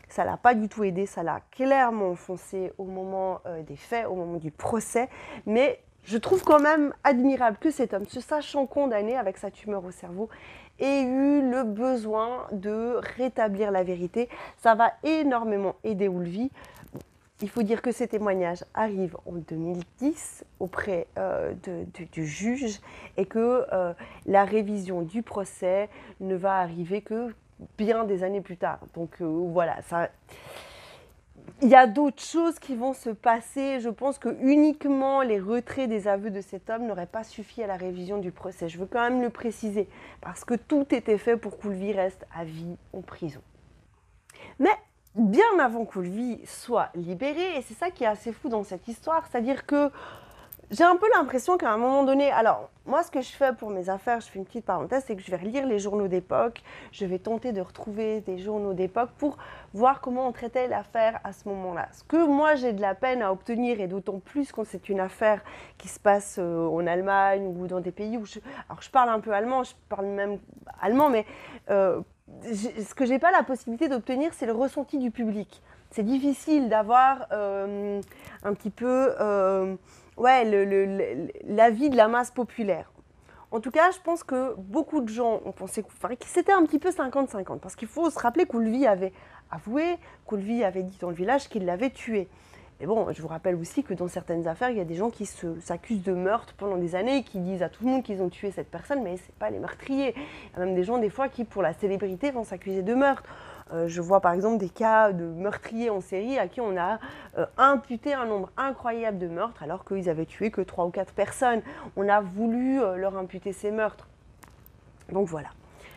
ça l'a pas du tout aidé, ça l'a clairement enfoncé au moment euh, des faits, au moment du procès. Mais je trouve quand même admirable que cet homme, se sachant condamné avec sa tumeur au cerveau, ait eu le besoin de rétablir la vérité. Ça va énormément aider Woolvie. Il faut dire que ces témoignages arrivent en deux mille dix auprès euh, de, de, du juge et que euh, la révision du procès ne va arriver que bien des années plus tard. Donc euh, voilà, ça... il y a d'autres choses qui vont se passer. Je pense que uniquement les retraits des aveux de cet homme n'auraient pas suffi à la révision du procès. Je veux quand même le préciser parce que tout était fait pour qu'Woolvie reste à vie en prison. Mais bien avant qu'Woolvie soit libéré, et c'est ça qui est assez fou dans cette histoire, c'est-à-dire que j'ai un peu l'impression qu'à un moment donné, alors moi ce que je fais pour mes affaires, je fais une petite parenthèse, c'est que je vais relire les journaux d'époque, je vais tenter de retrouver des journaux d'époque pour voir comment on traitait l'affaire à ce moment-là. Ce que moi j'ai de la peine à obtenir, et d'autant plus quand c'est une affaire qui se passe euh, en Allemagne ou dans des pays où je... Alors je parle un peu allemand, je parle même allemand, mais... Euh, ce que je n'ai pas la possibilité d'obtenir, c'est le ressenti du public. C'est difficile d'avoir euh, un petit peu euh, ouais, l'avis de la masse populaire. En tout cas, je pense que beaucoup de gens ont pensé que c'était un petit peu cinquante cinquante. Parce qu'il faut se rappeler qu'Woolvie avait avoué, qu'Woolvie avait dit dans le village qu'il l'avait tué. Mais bon, je vous rappelle aussi que dans certaines affaires, il y a des gens qui s'accusent de meurtre pendant des années et qui disent à tout le monde qu'ils ont tué cette personne, mais ce n'est pas les meurtriers. Il y a même des gens, des fois, qui, pour la célébrité, vont s'accuser de meurtre. Euh, je vois par exemple des cas de meurtriers en série à qui on a euh, imputé un nombre incroyable de meurtres alors qu'ils avaient tué que trois ou quatre personnes. On a voulu euh, leur imputer ces meurtres. Donc voilà.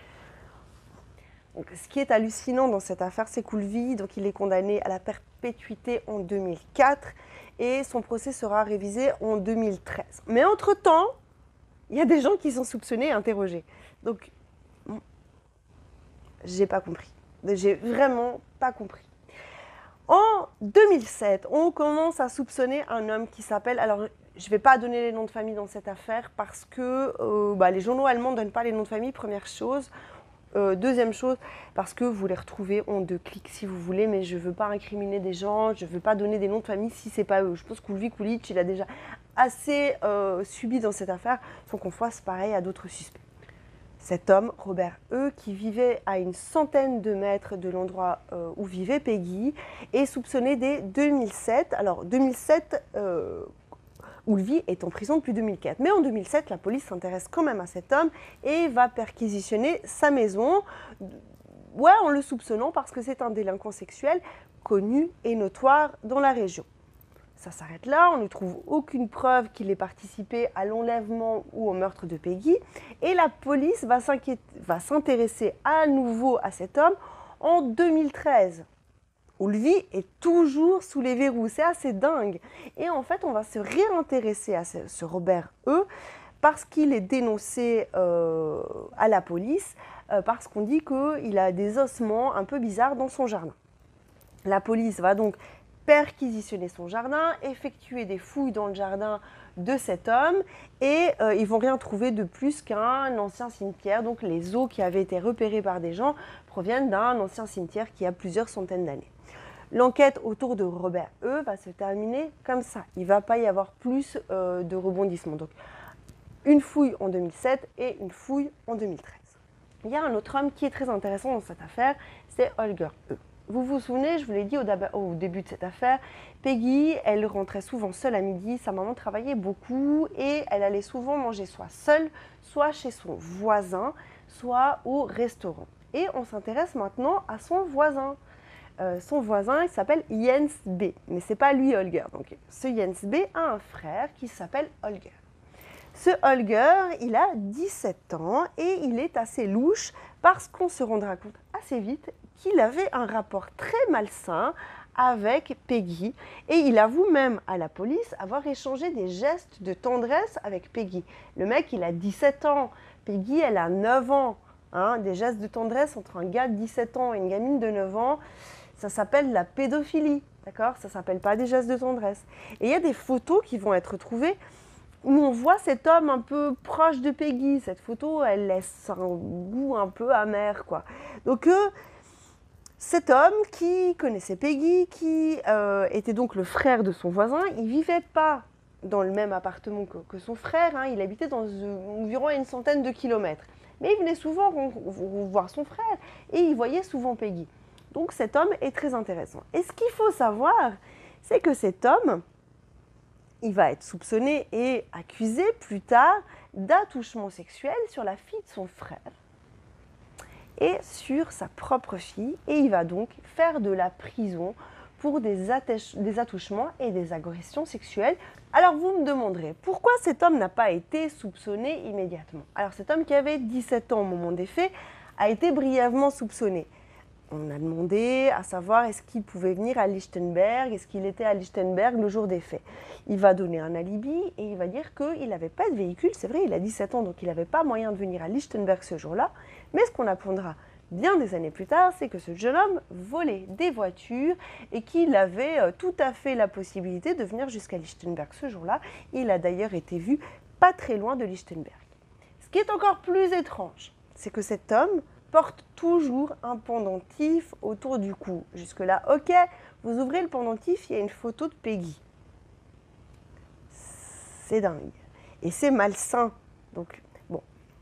Donc, ce qui est hallucinant dans cette affaire, c'est qu'Woolvie, donc il est condamné à la perpétuité en deux mille quatre et son procès sera révisé en deux mille treize. Mais entre-temps, il y a des gens qui sont soupçonnés et interrogés. Donc, j'ai pas compris. J'ai vraiment pas compris. En deux mille sept, on commence à soupçonner un homme qui s'appelle... Alors, je ne vais pas donner les noms de famille dans cette affaire parce que euh, bah, les journaux allemands ne donnent pas les noms de famille, première chose. Euh, deuxième chose, parce que vous les retrouvez en deux clics si vous voulez, mais je ne veux pas incriminer des gens, je ne veux pas donner des noms de famille si ce n'est pas eux. Je pense qu'Woolvie Kulic, il a déjà assez euh, subi dans cette affaire, sans qu'on fasse pareil à d'autres suspects. Cet homme, Robert E., qui vivait à une centaine de mètres de l'endroit euh, où vivait Peggy, est soupçonné dès deux mille sept. Alors, deux mille sept, euh, Woolvie est en prison depuis deux mille quatre. Mais en deux mille sept, la police s'intéresse quand même à cet homme et va perquisitionner sa maison, ouais, en le soupçonnant parce que c'est un délinquant sexuel connu et notoire dans la région. Ça s'arrête là, on ne trouve aucune preuve qu'il ait participé à l'enlèvement ou au meurtre de Peggy. Et la police va s'intéresser à nouveau à cet homme en deux mille treize. Woolvie est toujours sous les verrous, c'est assez dingue. Et en fait, on va se réintéresser à ce, ce Robert E. parce qu'il est dénoncé euh, à la police, euh, parce qu'on dit qu'il a des ossements un peu bizarres dans son jardin. La police va donc perquisitionner son jardin, effectuer des fouilles dans le jardin de cet homme et euh, ils vont rien trouver de plus qu'un ancien cimetière. Donc les os qui avaient été repérés par des gens proviennent d'un ancien cimetière qui a plusieurs centaines d'années. L'enquête autour de Robert E. va se terminer comme ça. Il ne va pas y avoir plus euh, de rebondissements. Donc une fouille en deux mille sept et une fouille en deux mille treize. Il y a un autre homme qui est très intéressant dans cette affaire, c'est Holger E. Vous vous souvenez, je vous l'ai dit au, au début de cette affaire, Peggy, elle rentrait souvent seule à midi, sa maman travaillait beaucoup et elle allait souvent manger soit seule, soit chez son voisin, soit au restaurant. Et on s'intéresse maintenant à son voisin. Euh, son voisin, il s'appelle Jens B. Mais ce n'est pas lui Holger. Donc, ce Jens B a un frère qui s'appelle Holger. Ce Holger, il a dix-sept ans et il est assez louche parce qu'on se rendra compte assez vite qu'il avait un rapport très malsain avec Peggy et il avoue même à la police avoir échangé des gestes de tendresse avec Peggy. Le mec, il a dix-sept ans, Peggy, elle a neuf ans. Hein, des gestes de tendresse entre un gars de dix-sept ans et une gamine de neuf ans, ça s'appelle la pédophilie, d'accord? Ça ne s'appelle pas des gestes de tendresse. Et il y a des photos qui vont être trouvées où on voit cet homme un peu proche de Peggy. Cette photo, elle laisse un goût un peu amer, quoi. Donc, euh, Cet homme qui connaissait Peggy, qui euh, était donc le frère de son voisin, il ne vivait pas dans le même appartement que, que son frère, hein, il habitait dans euh, environ une centaine de kilomètres. Mais il venait souvent voir son frère et il voyait souvent Peggy. Donc cet homme est très intéressant. Et ce qu'il faut savoir, c'est que cet homme, il va être soupçonné et accusé plus tard d'attouchement sexuel sur la fille de son frère et sur sa propre fille, et il va donc faire de la prison pour des, des attouchements et des agressions sexuelles. Alors vous me demanderez, pourquoi cet homme n'a pas été soupçonné immédiatement? Alors cet homme qui avait dix-sept ans au moment des faits a été brièvement soupçonné. On a demandé à savoir est-ce qu'il pouvait venir à Lichtenberg, est-ce qu'il était à Lichtenberg le jour des faits. Il va donner un alibi et il va dire qu'il n'avait pas de véhicule, c'est vrai, il a dix-sept ans, donc il n'avait pas moyen de venir à Lichtenberg ce jour-là. Mais ce qu'on apprendra bien des années plus tard, c'est que ce jeune homme volait des voitures et qu'il avait tout à fait la possibilité de venir jusqu'à Lichtenberg ce jour-là. Il a d'ailleurs été vu pas très loin de Lichtenberg. Ce qui est encore plus étrange, c'est que cet homme porte toujours un pendentif autour du cou. Jusque-là, ok, vous ouvrez le pendentif, il y a une photo de Peggy. C'est dingue. Et c'est malsain. Donc, bon.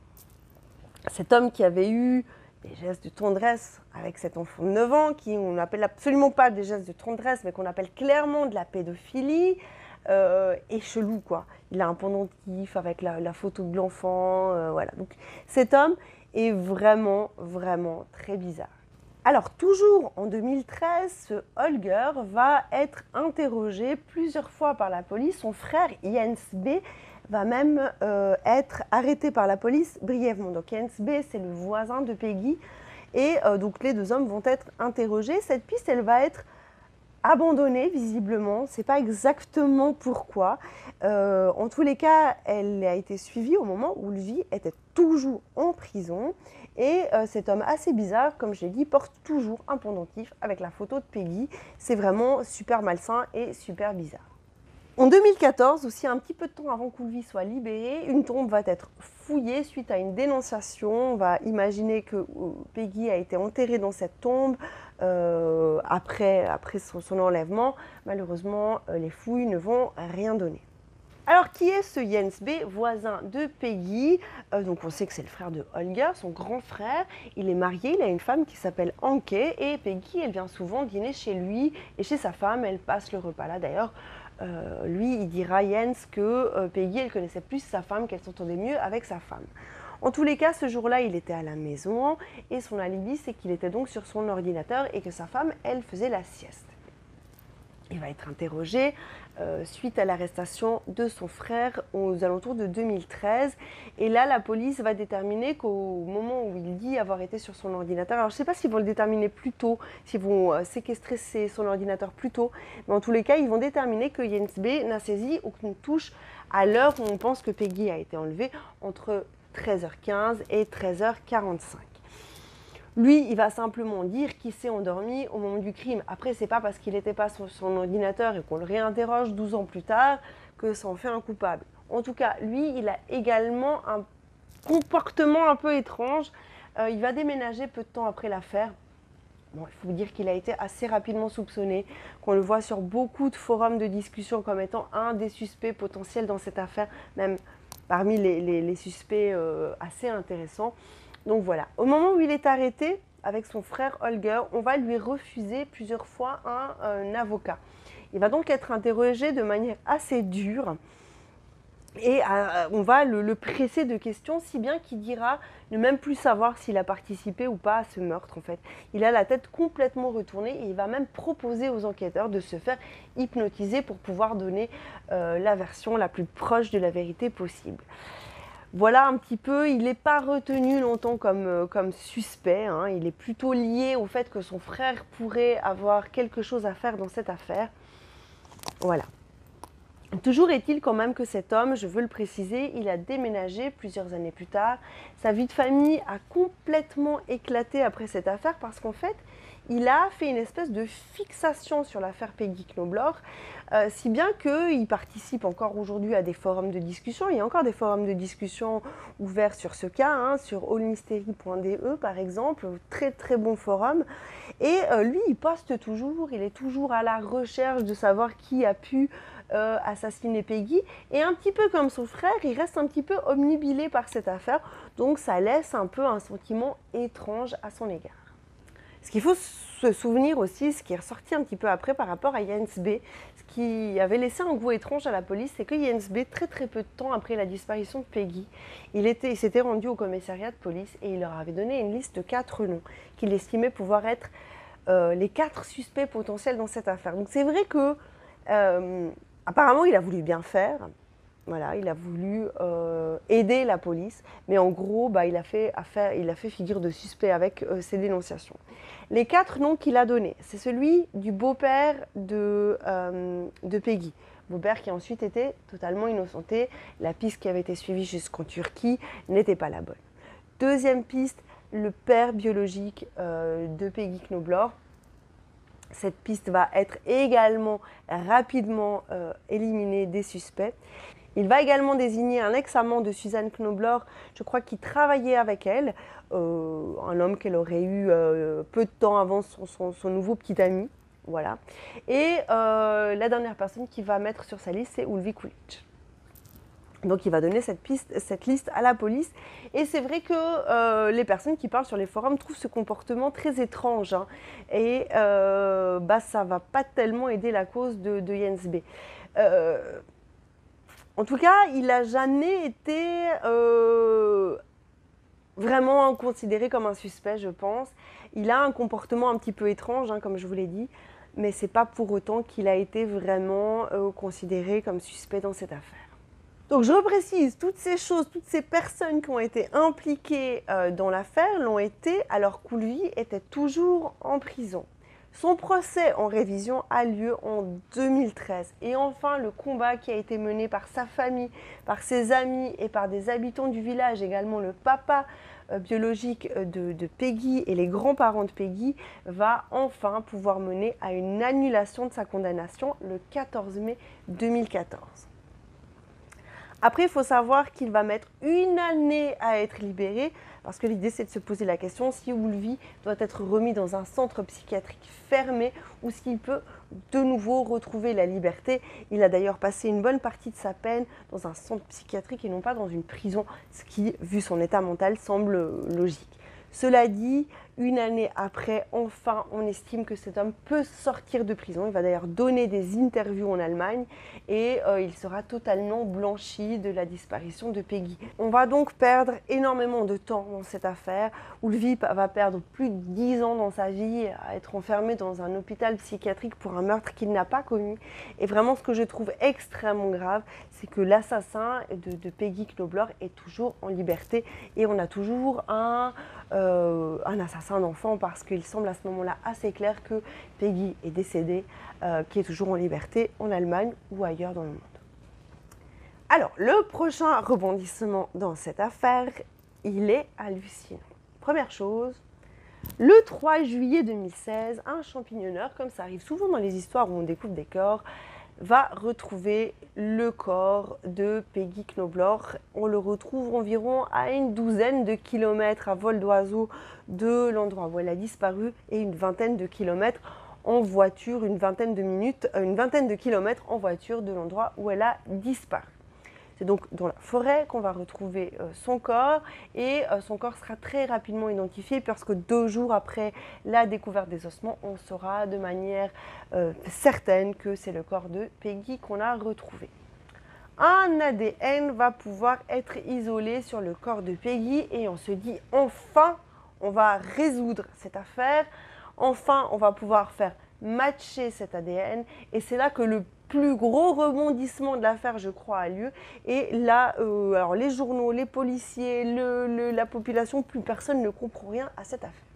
Cet homme qui avait eu des gestes de tendresse avec cet enfant de neuf ans, qui on n'appelle absolument pas des gestes de tendresse, mais qu'on appelle clairement de la pédophilie, euh, est chelou, quoi. Il a un pendentif avec la, la photo de l'enfant, euh, voilà. Donc, cet homme est vraiment, vraiment très bizarre. Alors, toujours en deux mille treize, ce Holger va être interrogé plusieurs fois par la police. Son frère Jens B. va même euh, être arrêté par la police brièvement. Donc Jens B, c'est le voisin de Peggy. Et euh, donc les deux hommes vont être interrogés. Cette piste, elle va être abandonnée visiblement. On ne sait pas exactement pourquoi. Euh, en tous les cas, elle a été suivie au moment où lui était toujours en prison. Et euh, cet homme assez bizarre, comme je l'ai dit, porte toujours un pendentif avec la photo de Peggy. C'est vraiment super malsain et super bizarre. En deux mille quatorze, aussi un petit peu de temps avant qu'Ulvi soit libéré, une tombe va être fouillée suite à une dénonciation. On va imaginer que Peggy a été enterrée dans cette tombe euh, après, après son, son enlèvement. Malheureusement, les fouilles ne vont rien donner. Alors, qui est ce Jens B, voisin de Peggy? euh, Donc, on sait que c'est le frère de Holger, son grand frère. Il est marié, il a une femme qui s'appelle Anke. Et Peggy, elle vient souvent dîner chez lui et chez sa femme. Elle passe le repas là. D'ailleurs, euh, lui, il dira Jens que euh, Peggy, elle connaissait plus sa femme, qu'elle s'entendait mieux avec sa femme. En tous les cas, ce jour-là, il était à la maison. Et son alibi, c'est qu'il était donc sur son ordinateur et que sa femme, elle, faisait la sieste. Il va être interrogé euh, suite à l'arrestation de son frère aux alentours de deux mille treize. Et là, la police va déterminer qu'au moment où il dit avoir été sur son ordinateur, alors je ne sais pas s'ils vont le déterminer plus tôt, s'ils vont euh, séquestrer ses, son ordinateur plus tôt, mais en tous les cas, ils vont déterminer que Jens B n'a saisi aucune touche à l'heure où on pense que Peggy a été enlevée, entre treize heures quinze et treize heures quarante-cinq. Lui, il va simplement dire qu'il s'est endormi au moment du crime. Après, c'est pas parce qu'il n'était pas sur son ordinateur et qu'on le réinterroge douze ans plus tard que ça en fait un coupable. En tout cas, lui, il a également un comportement un peu étrange. Euh, il va déménager peu de temps après l'affaire. Bon, il faut vous dire qu'il a été assez rapidement soupçonné, qu'on le voit sur beaucoup de forums de discussion comme étant un des suspects potentiels dans cette affaire, même parmi les, les, les suspects euh, assez intéressants. Donc voilà, au moment où il est arrêté avec son frère Holger, on va lui refuser plusieurs fois un, un avocat. Il va donc être interrogé de manière assez dure et euh, on va le, le presser de questions, si bien qu'il dira ne même plus savoir s'il a participé ou pas à ce meurtre en fait. Il a la tête complètement retournée et il va même proposer aux enquêteurs de se faire hypnotiser pour pouvoir donner euh, la version la plus proche de la vérité possible. Voilà un petit peu, il n'est pas retenu longtemps comme, euh, comme suspect, hein. Il est plutôt lié au fait que son frère pourrait avoir quelque chose à faire dans cette affaire. Voilà. Toujours est-il quand même que cet homme, je veux le préciser, il a déménagé plusieurs années plus tard. Sa vie de famille a complètement éclaté après cette affaire parce qu'en fait, il a fait une espèce de fixation sur l'affaire Peggy Knoblauch, euh, si bien qu'il participe encore aujourd'hui à des forums de discussion. Il y a encore des forums de discussion ouverts sur ce cas, hein, sur all mystery point d e par exemple, très très bon forum. Et euh, lui, il poste toujours, il est toujours à la recherche de savoir qui a pu euh, assassiner Peggy. Et un petit peu comme son frère, il reste un petit peu omnubilé par cette affaire. Donc ça laisse un peu un sentiment étrange à son égard. Ce qu'il faut se souvenir aussi, ce qui est ressorti un petit peu après par rapport à Jens B, ce qui avait laissé un goût étrange à la police, c'est que Jens B, très très peu de temps après la disparition de Peggy, il était, il s'était rendu au commissariat de police et il leur avait donné une liste de quatre noms qu'il estimait pouvoir être euh, les quatre suspects potentiels dans cette affaire. Donc c'est vrai que euh, apparemment il a voulu bien faire. Voilà, il a voulu euh, aider la police, mais en gros, bah, il, a fait affaire, il a fait figure de suspect avec euh, ses dénonciations. Les quatre noms qu'il a donnés, c'est celui du beau-père de, euh, de Peggy. Beau-père qui a ensuite été totalement innocenté. La piste qui avait été suivie jusqu'en Turquie n'était pas la bonne. Deuxième piste, le père biologique euh, de Peggy Knoblauch. Cette piste va être également rapidement euh, éliminée des suspects. Il va également désigner un ex-amant de Suzanne Knoblauch, je crois qu'il travaillait avec elle, euh, un homme qu'elle aurait eu euh, peu de temps avant son, son, son nouveau petit ami. Voilà. Et euh, la dernière personne qu'il va mettre sur sa liste, c'est Ulvi Kulic. Donc il va donner cette, piste, cette liste à la police. Et c'est vrai que euh, les personnes qui parlent sur les forums trouvent ce comportement très étrange. Hein, et euh, bah, ça ne va pas tellement aider la cause de, de Jens B. Euh, En tout cas, il n'a jamais été euh, vraiment considéré comme un suspect, je pense. Il a un comportement un petit peu étrange, hein, comme je vous l'ai dit, mais ce n'est pas pour autant qu'il a été vraiment euh, considéré comme suspect dans cette affaire. Donc je reprécise, toutes ces choses, toutes ces personnes qui ont été impliquées euh, dans l'affaire l'ont été alors qu'Ulvi était toujours en prison. Son procès en révision a lieu en deux mille treize. Et enfin, le combat qui a été mené par sa famille, par ses amis et par des habitants du village, également le papa euh, biologique de, de Peggy et les grands-parents de Peggy, va enfin pouvoir mener à une annulation de sa condamnation le quatorze mai deux mille quatorze. Après, il faut savoir qu'il va mettre une année à être libéré, parce que l'idée, c'est de se poser la question si Ulvi doit être remis dans un centre psychiatrique fermé ou s'il peut de nouveau retrouver la liberté. Il a d'ailleurs passé une bonne partie de sa peine dans un centre psychiatrique et non pas dans une prison, ce qui, vu son état mental, semble logique. Cela dit, une année après, enfin, on estime que cet homme peut sortir de prison. Il va d'ailleurs donner des interviews en Allemagne et euh, il sera totalement blanchi de la disparition de Peggy. On va donc perdre énormément de temps dans cette affaire. Ulvi va perdre plus de dix ans dans sa vie à être enfermé dans un hôpital psychiatrique pour un meurtre qu'il n'a pas commis. Et vraiment, ce que je trouve extrêmement grave, c'est que l'assassin de, de Peggy Knoblauch est toujours en liberté et on a toujours un... Euh, un assassin d'enfant parce qu'il semble à ce moment-là assez clair que Peggy est décédée, euh, qui est toujours en liberté en Allemagne ou ailleurs dans le monde. Alors, le prochain rebondissement dans cette affaire, il est hallucinant. Première chose, le trois juillet deux mille seize, un champignonneur, comme ça arrive souvent dans les histoires où on découvre des corps, va retrouver le corps de Peggy Knoblauch. On le retrouve environ à une douzaine de kilomètres à vol d'oiseau de l'endroit où elle a disparu et une vingtaine de kilomètres en voiture, une vingtaine de minutes, une vingtaine de kilomètres en voiture de l'endroit où elle a disparu. C'est donc dans la forêt qu'on va retrouver euh, son corps et euh, son corps sera très rapidement identifié parce que deux jours après la découverte des ossements, on saura de manière euh, certaine que c'est le corps de Peggy qu'on a retrouvé. Un A D N va pouvoir être isolé sur le corps de Peggy et on se dit enfin on va résoudre cette affaire, enfin on va pouvoir faire matcher cet A D N et c'est là que le plus gros rebondissement de l'affaire, je crois, a lieu. Et là, euh, alors les journaux, les policiers, le, le, la population, plus personne ne comprend rien à cette affaire.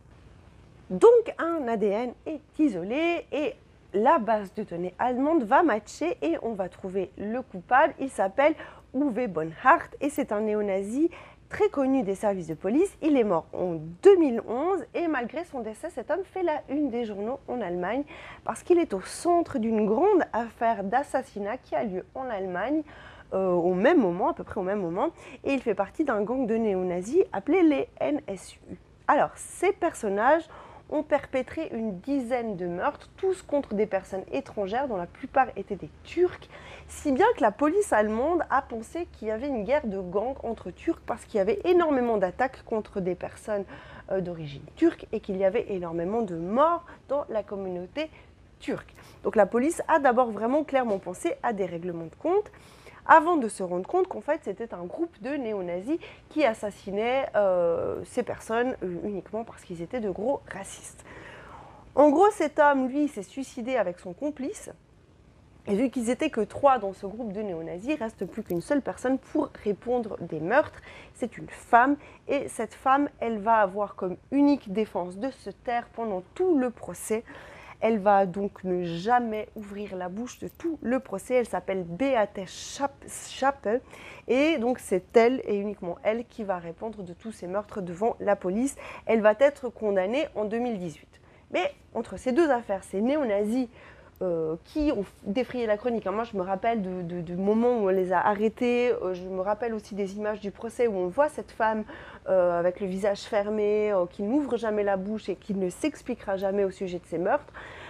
Donc, un A D N est isolé et la base de données allemande va matcher et on va trouver le coupable. Il s'appelle Uwe Bonhardt et c'est un néo-nazi très connu des services de police. Il est mort en deux mille onze et malgré son décès, cet homme fait la une des journaux en Allemagne parce qu'il est au centre d'une grande affaire d'assassinat qui a lieu en Allemagne euh, au même moment, à peu près au même moment, et il fait partie d'un gang de néo-nazis appelé les N S U. Alors, ces personnages ont perpétré une dizaine de meurtres, tous contre des personnes étrangères, dont la plupart étaient des Turcs, si bien que la police allemande a pensé qu'il y avait une guerre de gangs entre Turcs parce qu'il y avait énormément d'attaques contre des personnes euh, d'origine turque et qu'il y avait énormément de morts dans la communauté turque. Donc la police a d'abord vraiment clairement pensé à des règlements de compte, avant de se rendre compte qu'en fait c'était un groupe de néo-nazis qui assassinaient euh, ces personnes euh, uniquement parce qu'ils étaient de gros racistes. En gros, cet homme, lui, s'est suicidé avec son complice, et vu qu'ils étaient que trois dans ce groupe de néo-nazis, il ne reste plus qu'une seule personne pour répondre des meurtres, c'est une femme, et cette femme, elle va avoir comme unique défense de se taire pendant tout le procès. Elle va donc ne jamais ouvrir la bouche de tout le procès. Elle s'appelle Beate Schäpe et donc c'est elle et uniquement elle qui va répondre de tous ces meurtres devant la police. Elle va être condamnée en deux mille dix-huit. Mais entre ces deux affaires, ces néo-nazis euh, qui ont défrayé la chronique, hein, moi je me rappelle de, de, de moments où on les a arrêtés, euh, je me rappelle aussi des images du procès où on voit cette femme Euh, avec le visage fermé, euh, qui n'ouvre jamais la bouche et qui ne s'expliquera jamais au sujet de ces meurtres.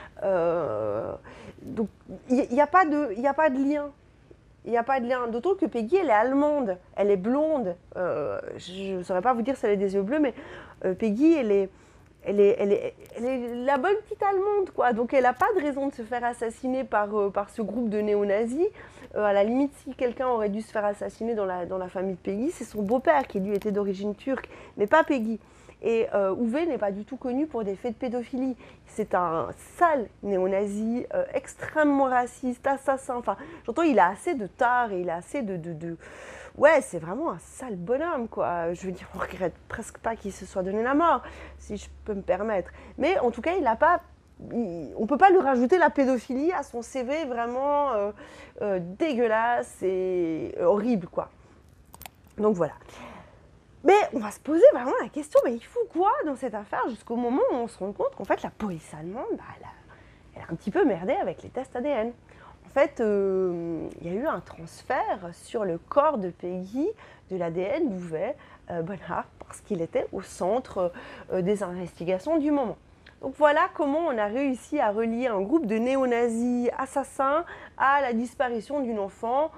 Euh, donc, il n'y a, a pas de lien. Il n'y a pas de lien. D'autant que Peggy, elle est allemande, elle est blonde. Euh, je ne saurais pas vous dire si elle a des yeux bleus, mais euh, Peggy, elle est, elle, est, elle, est, elle est la bonne petite allemande, quoi. Donc, elle n'a pas de raison de se faire assassiner par, euh, par ce groupe de néo-nazis. Euh, à la limite, si quelqu'un aurait dû se faire assassiner dans la, dans la famille de Peggy, c'est son beau-père qui lui était d'origine turque, mais pas Peggy. Et euh, Uwe n'est pas du tout connu pour des faits de pédophilie. C'est un sale néo-nazi, euh, extrêmement raciste, assassin. Enfin, j'entends, il a assez de tard et il a assez de... de, de... Ouais, c'est vraiment un sale bonhomme, quoi. Je veux dire, on regrette presque pas qu'il se soit donné la mort, si je peux me permettre. Mais en tout cas, il n'a pas... Il, on ne peut pas lui rajouter la pédophilie à son C V vraiment euh, euh, dégueulasse et horrible, quoi. Donc voilà. Mais on va se poser vraiment la question, mais il faut quoi dans cette affaire jusqu'au moment où on se rend compte qu'en fait la police allemande, bah, elle, a, elle a un petit peu merdé avec les tests A D N. En fait, euh, il y a eu un transfert sur le corps de Peggy de l'A D N d'Uwe euh, Bonhart parce qu'il était au centre euh, des investigations du moment. Donc voilà comment on a réussi à relier un groupe de néo-nazis assassins à la disparition d'une enfant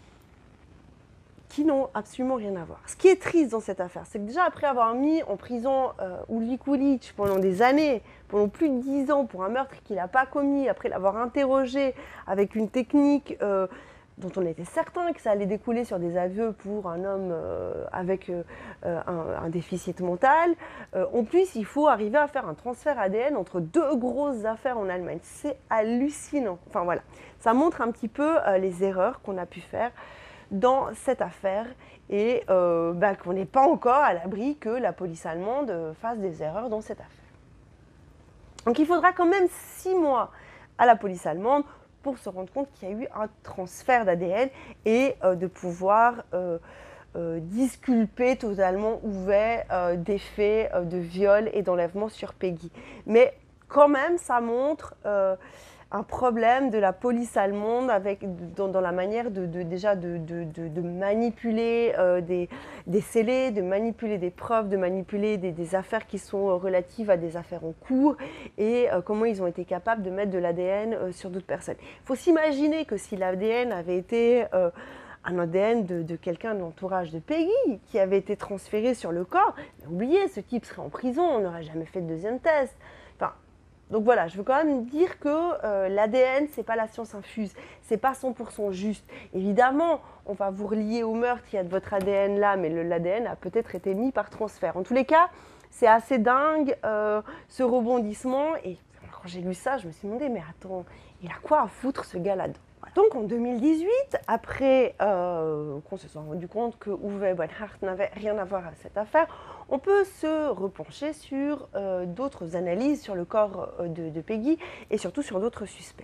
qui n'ont absolument rien à voir. Ce qui est triste dans cette affaire, c'est que déjà après avoir mis en prison euh, Uli Kulic pendant des années, pendant plus de dix ans pour un meurtre qu'il n'a pas commis, après l'avoir interrogé avec une technique euh, dont on était certain que ça allait découler sur des aveux pour un homme euh, avec euh, un, un déficit mental. Euh, en plus, il faut arriver à faire un transfert A D N entre deux grosses affaires en Allemagne. C'est hallucinant. Enfin voilà, ça montre un petit peu euh, les erreurs qu'on a pu faire dans cette affaire et euh, bah, qu'on n'est pas encore à l'abri que la police allemande fasse des erreurs dans cette affaire. Donc il faudra quand même six mois à la police allemande pour se rendre compte qu'il y a eu un transfert d'A D N et euh, de pouvoir euh, euh, disculper totalement Uwe euh, des faits euh, de viol et d'enlèvement sur Peggy. Mais quand même, ça montre euh, un problème de la police allemande avec, dans, dans la manière de, de, déjà de, de, de, de manipuler euh, des, des scellés, de manipuler des preuves, de manipuler des, des affaires qui sont relatives à des affaires en cours et euh, comment ils ont été capables de mettre de l'A D N euh, sur d'autres personnes. Il faut s'imaginer que si l'A D N avait été euh, un A D N de, de quelqu'un de l'entourage de Peggy qui avait été transféré sur le corps, mais oubliez, ce type serait en prison, on n'aurait jamais fait de deuxième test. Enfin, donc voilà, je veux quand même dire que euh, l'A D N, c'est pas la science infuse, c'est pas cent pour cent juste. Évidemment, on va vous relier au meurtre, il y a de votre A D N là, mais l'A D N a peut-être été mis par transfert. En tous les cas, c'est assez dingue euh, ce rebondissement. Et quand j'ai lu ça, je me suis demandé, mais attends, il a quoi à foutre ce gars là-dedans? Donc en deux mille dix-huit, après euh, qu'on se soit rendu compte que Uwe Bonhart n'avait rien à voir à cette affaire, on peut se repencher sur euh, d'autres analyses sur le corps euh, de, de Peggy et surtout sur d'autres suspects.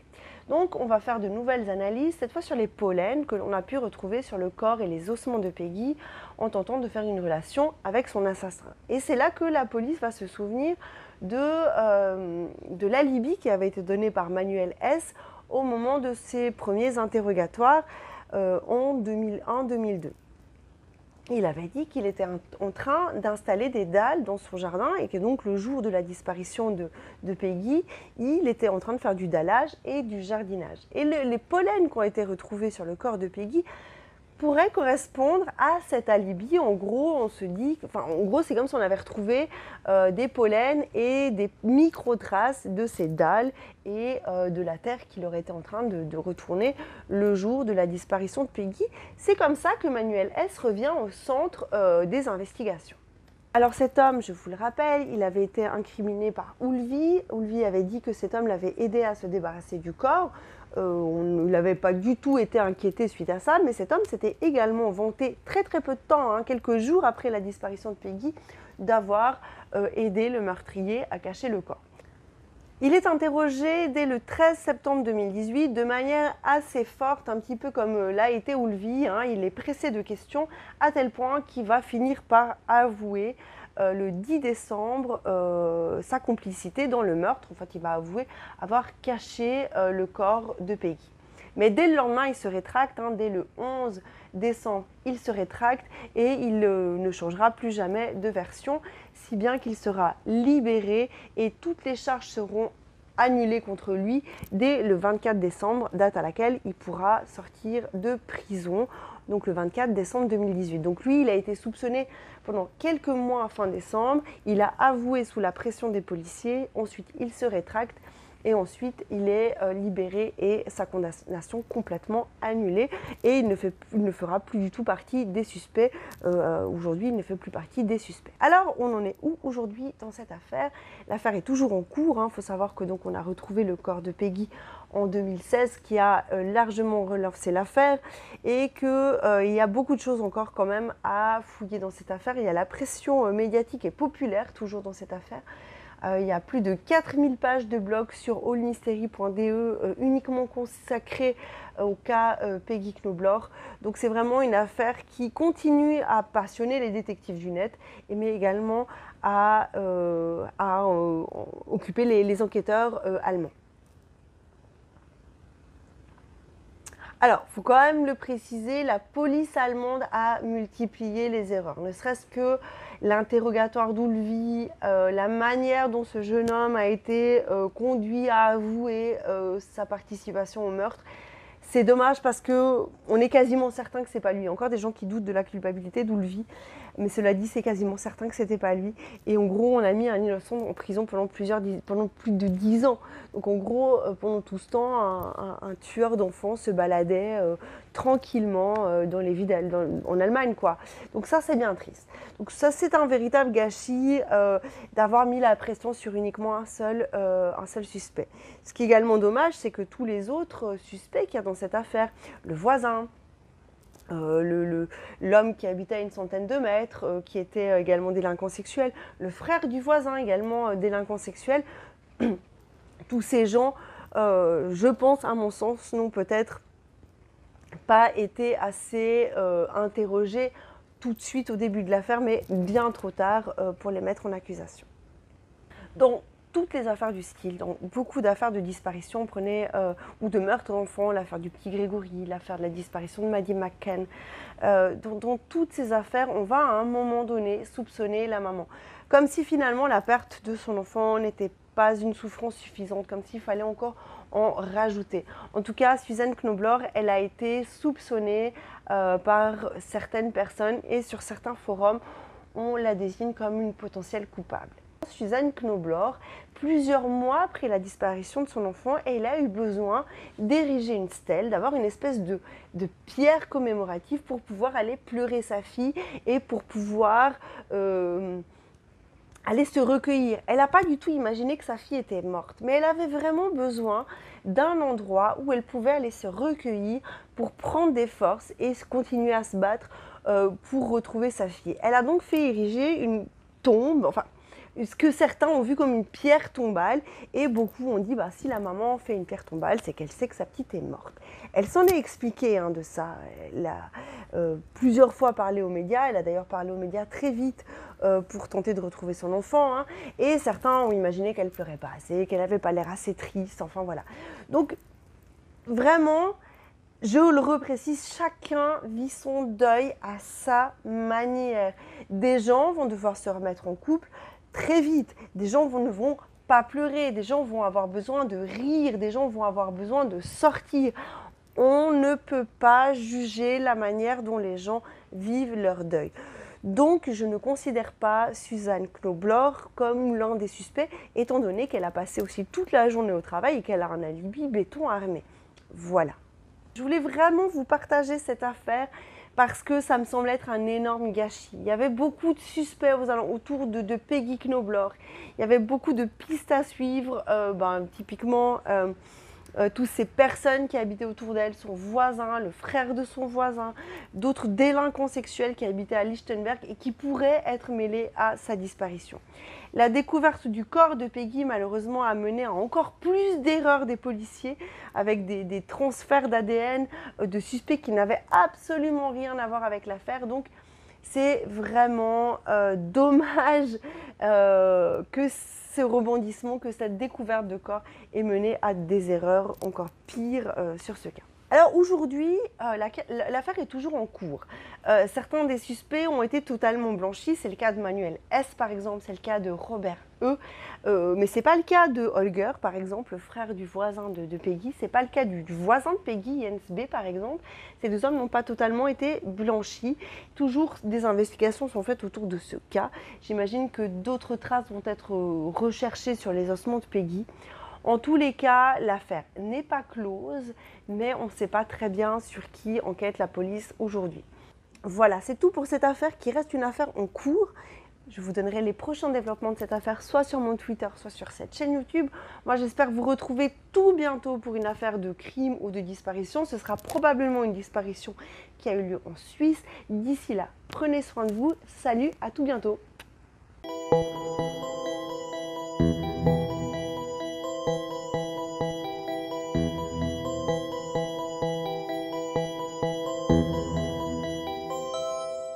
Donc on va faire de nouvelles analyses, cette fois sur les pollens que l'on a pu retrouver sur le corps et les ossements de Peggy en tentant de faire une relation avec son assassin. Et c'est là que la police va se souvenir de, euh, de l'alibi qui avait été donné par Manuel S. au moment de ses premiers interrogatoires euh, en deux mille un deux mille deux. Il avait dit qu'il était en train d'installer des dalles dans son jardin et que donc le jour de la disparition de, de Peggy, il était en train de faire du dallage et du jardinage. Et le, les pollens qui ont été retrouvés sur le corps de Peggy pourrait correspondre à cet alibi. En gros, on se dit, enfin, en gros, c'est comme si on avait retrouvé euh, des pollens et des micro-traces de ces dalles et euh, de la terre qu'il aurait été en train de, de retourner le jour de la disparition de Peggy. C'est comme ça que Manuel S. revient au centre euh, des investigations. Alors cet homme, je vous le rappelle, il avait été incriminé par Ulvi. Ulvi avait dit que cet homme l'avait aidé à se débarrasser du corps. Euh, on n'avait pas du tout été inquiété suite à ça, mais cet homme s'était également vanté très très peu de temps, hein, quelques jours après la disparition de Peggy, d'avoir euh, aidé le meurtrier à cacher le corps. Il est interrogé dès le treize septembre deux mille dix-huit de manière assez forte, un petit peu comme l'a été Ulvi, hein. Il est pressé de questions à tel point qu'il va finir par avouer euh, le dix décembre euh, sa complicité dans le meurtre. En fait, il va avouer avoir caché euh, le corps de Peggy. Mais dès le lendemain, il se rétracte, hein, dès le onze décembre, il se rétracte et il euh, ne changera plus jamais de version, si bien qu'il sera libéré et toutes les charges seront annulées contre lui dès le vingt-quatre décembre, date à laquelle il pourra sortir de prison, donc le vingt-quatre décembre deux mille dix-huit. Donc lui, il a été soupçonné pendant quelques mois fin décembre, il a avoué sous la pression des policiers, ensuite il se rétracte, et ensuite il est euh, libéré et sa condamnation complètement annulée et il ne, fait, il ne fera plus du tout partie des suspects. Euh, aujourd'hui, il ne fait plus partie des suspects. Alors, on en est où aujourd'hui dans cette affaire? L'affaire est toujours en cours. Il faut savoir que donc on a retrouvé le corps de Peggy en deux mille seize qui a euh, largement relancé l'affaire et qu'il euh, y a beaucoup de choses encore quand même à fouiller dans cette affaire. Il y a la pression euh, médiatique et populaire toujours dans cette affaire. Euh, il y a plus de quatre mille pages de blog sur all mystery point d e euh, uniquement consacrées euh, au cas euh, Peggy Knoblauch. Donc c'est vraiment une affaire qui continue à passionner les détectives du net, mais également à, euh, à euh, occuper les, les enquêteurs euh, allemands. Alors, il faut quand même le préciser, la police allemande a multiplié les erreurs, ne serait-ce que l'interrogatoire d'Ulvi, euh, la manière dont ce jeune homme a été euh, conduit à avouer euh, sa participation au meurtre. C'est dommage parce qu'on est quasiment certain que ce n'est pas lui. Il y a encore des gens qui doutent de la culpabilité d'Ulvi, mais cela dit, c'est quasiment certain que ce n'était pas lui. Et en gros, on a mis un innocent en prison pendant, plusieurs, pendant plus de dix ans. Donc en gros, pendant tout ce temps, un, un, un tueur d'enfants se baladait euh, tranquillement euh, dans les villes dans, en Allemagne, quoi. Donc ça, c'est bien triste. Donc ça, c'est un véritable gâchis euh, d'avoir mis la pression sur uniquement un seul, euh, un seul suspect. Ce qui est également dommage, c'est que tous les autres suspects qu'il y a dans cette affaire, le voisin, Euh, l'homme qui habitait à une centaine de mètres, euh, qui était euh, également délinquant sexuel, le frère du voisin également euh, délinquant sexuel, tous ces gens, euh, je pense, à mon sens, n'ont peut-être pas été assez euh, interrogés tout de suite au début de l'affaire, mais bien trop tard euh, pour les mettre en accusation. Donc, toutes les affaires du style, dans beaucoup d'affaires de disparition, prenez, euh, ou de meurtre d'enfants, l'affaire du petit Grégory, l'affaire de la disparition de Maddie McCann, euh, dans, dans toutes ces affaires, on va à un moment donné soupçonner la maman. Comme si finalement la perte de son enfant n'était pas une souffrance suffisante, comme s'il fallait encore en rajouter. En tout cas, Susan Knoblauch, elle a été soupçonnée euh, par certaines personnes et sur certains forums, on la désigne comme une potentielle coupable. Susan Knoblauch, plusieurs mois après la disparition de son enfant, elle a eu besoin d'ériger une stèle, d'avoir une espèce de, de pierre commémorative pour pouvoir aller pleurer sa fille et pour pouvoir euh, aller se recueillir. Elle n'a pas du tout imaginé que sa fille était morte, mais elle avait vraiment besoin d'un endroit où elle pouvait aller se recueillir pour prendre des forces et continuer à se battre euh, pour retrouver sa fille. Elle a donc fait ériger une tombe, enfin, ce que certains ont vu comme une pierre tombale, et beaucoup ont dit bah, si la maman fait une pierre tombale, c'est qu'elle sait que sa petite est morte. Elle s'en est expliquée hein, de ça, elle a euh, plusieurs fois parlé aux médias, elle a d'ailleurs parlé aux médias très vite euh, pour tenter de retrouver son enfant, hein, et certains ont imaginé qu'elle pleurait pas assez, qu'elle n'avait pas l'air assez triste, enfin voilà. Donc vraiment, je le reprécise, chacun vit son deuil à sa manière. Des gens vont devoir se remettre en couple très vite, des gens vont, ne vont pas pleurer, des gens vont avoir besoin de rire, des gens vont avoir besoin de sortir. On ne peut pas juger la manière dont les gens vivent leur deuil. Donc, je ne considère pas Suzanne Knoblauch comme l'un des suspects, étant donné qu'elle a passé aussi toute la journée au travail et qu'elle a un alibi béton armé. Voilà. Je voulais vraiment vous partager cette affaire parce que ça me semble être un énorme gâchis. Il y avait beaucoup de suspects autour de, de Peggy Knoblauch. Il y avait beaucoup de pistes à suivre, euh, ben, typiquement euh, euh, toutes ces personnes qui habitaient autour d'elle, son voisin, le frère de son voisin, d'autres délinquants sexuels qui habitaient à Lichtenberg et qui pourraient être mêlés à sa disparition. La découverte du corps de Peggy, malheureusement, a mené à encore plus d'erreurs des policiers avec des, des transferts d'A D N de suspects qui n'avaient absolument rien à voir avec l'affaire. Donc, c'est vraiment euh, dommage euh, que ce rebondissement, que cette découverte de corps ait mené à des erreurs encore pires euh, sur ce cas. Alors aujourd'hui, euh, l'affaire est toujours en cours. Euh, certains des suspects ont été totalement blanchis. C'est le cas de Manuel S, par exemple, c'est le cas de Robert E. Euh, mais ce n'est pas le cas de Holger, par exemple, le frère du voisin de, de Peggy. Ce n'est pas le cas du, du voisin de Peggy, Jens B, par exemple. Ces deux hommes n'ont pas totalement été blanchis. Toujours des investigations sont faites autour de ce cas. J'imagine que d'autres traces vont être recherchées sur les ossements de Peggy. En tous les cas, l'affaire n'est pas close, mais on ne sait pas très bien sur qui enquête la police aujourd'hui. Voilà, c'est tout pour cette affaire qui reste une affaire en cours. Je vous donnerai les prochains développements de cette affaire, soit sur mon Twitter, soit sur cette chaîne YouTube. Moi, j'espère vous retrouver tout bientôt pour une affaire de crime ou de disparition. Ce sera probablement une disparition qui a eu lieu en Suisse. D'ici là, prenez soin de vous. Salut, à tout bientôt.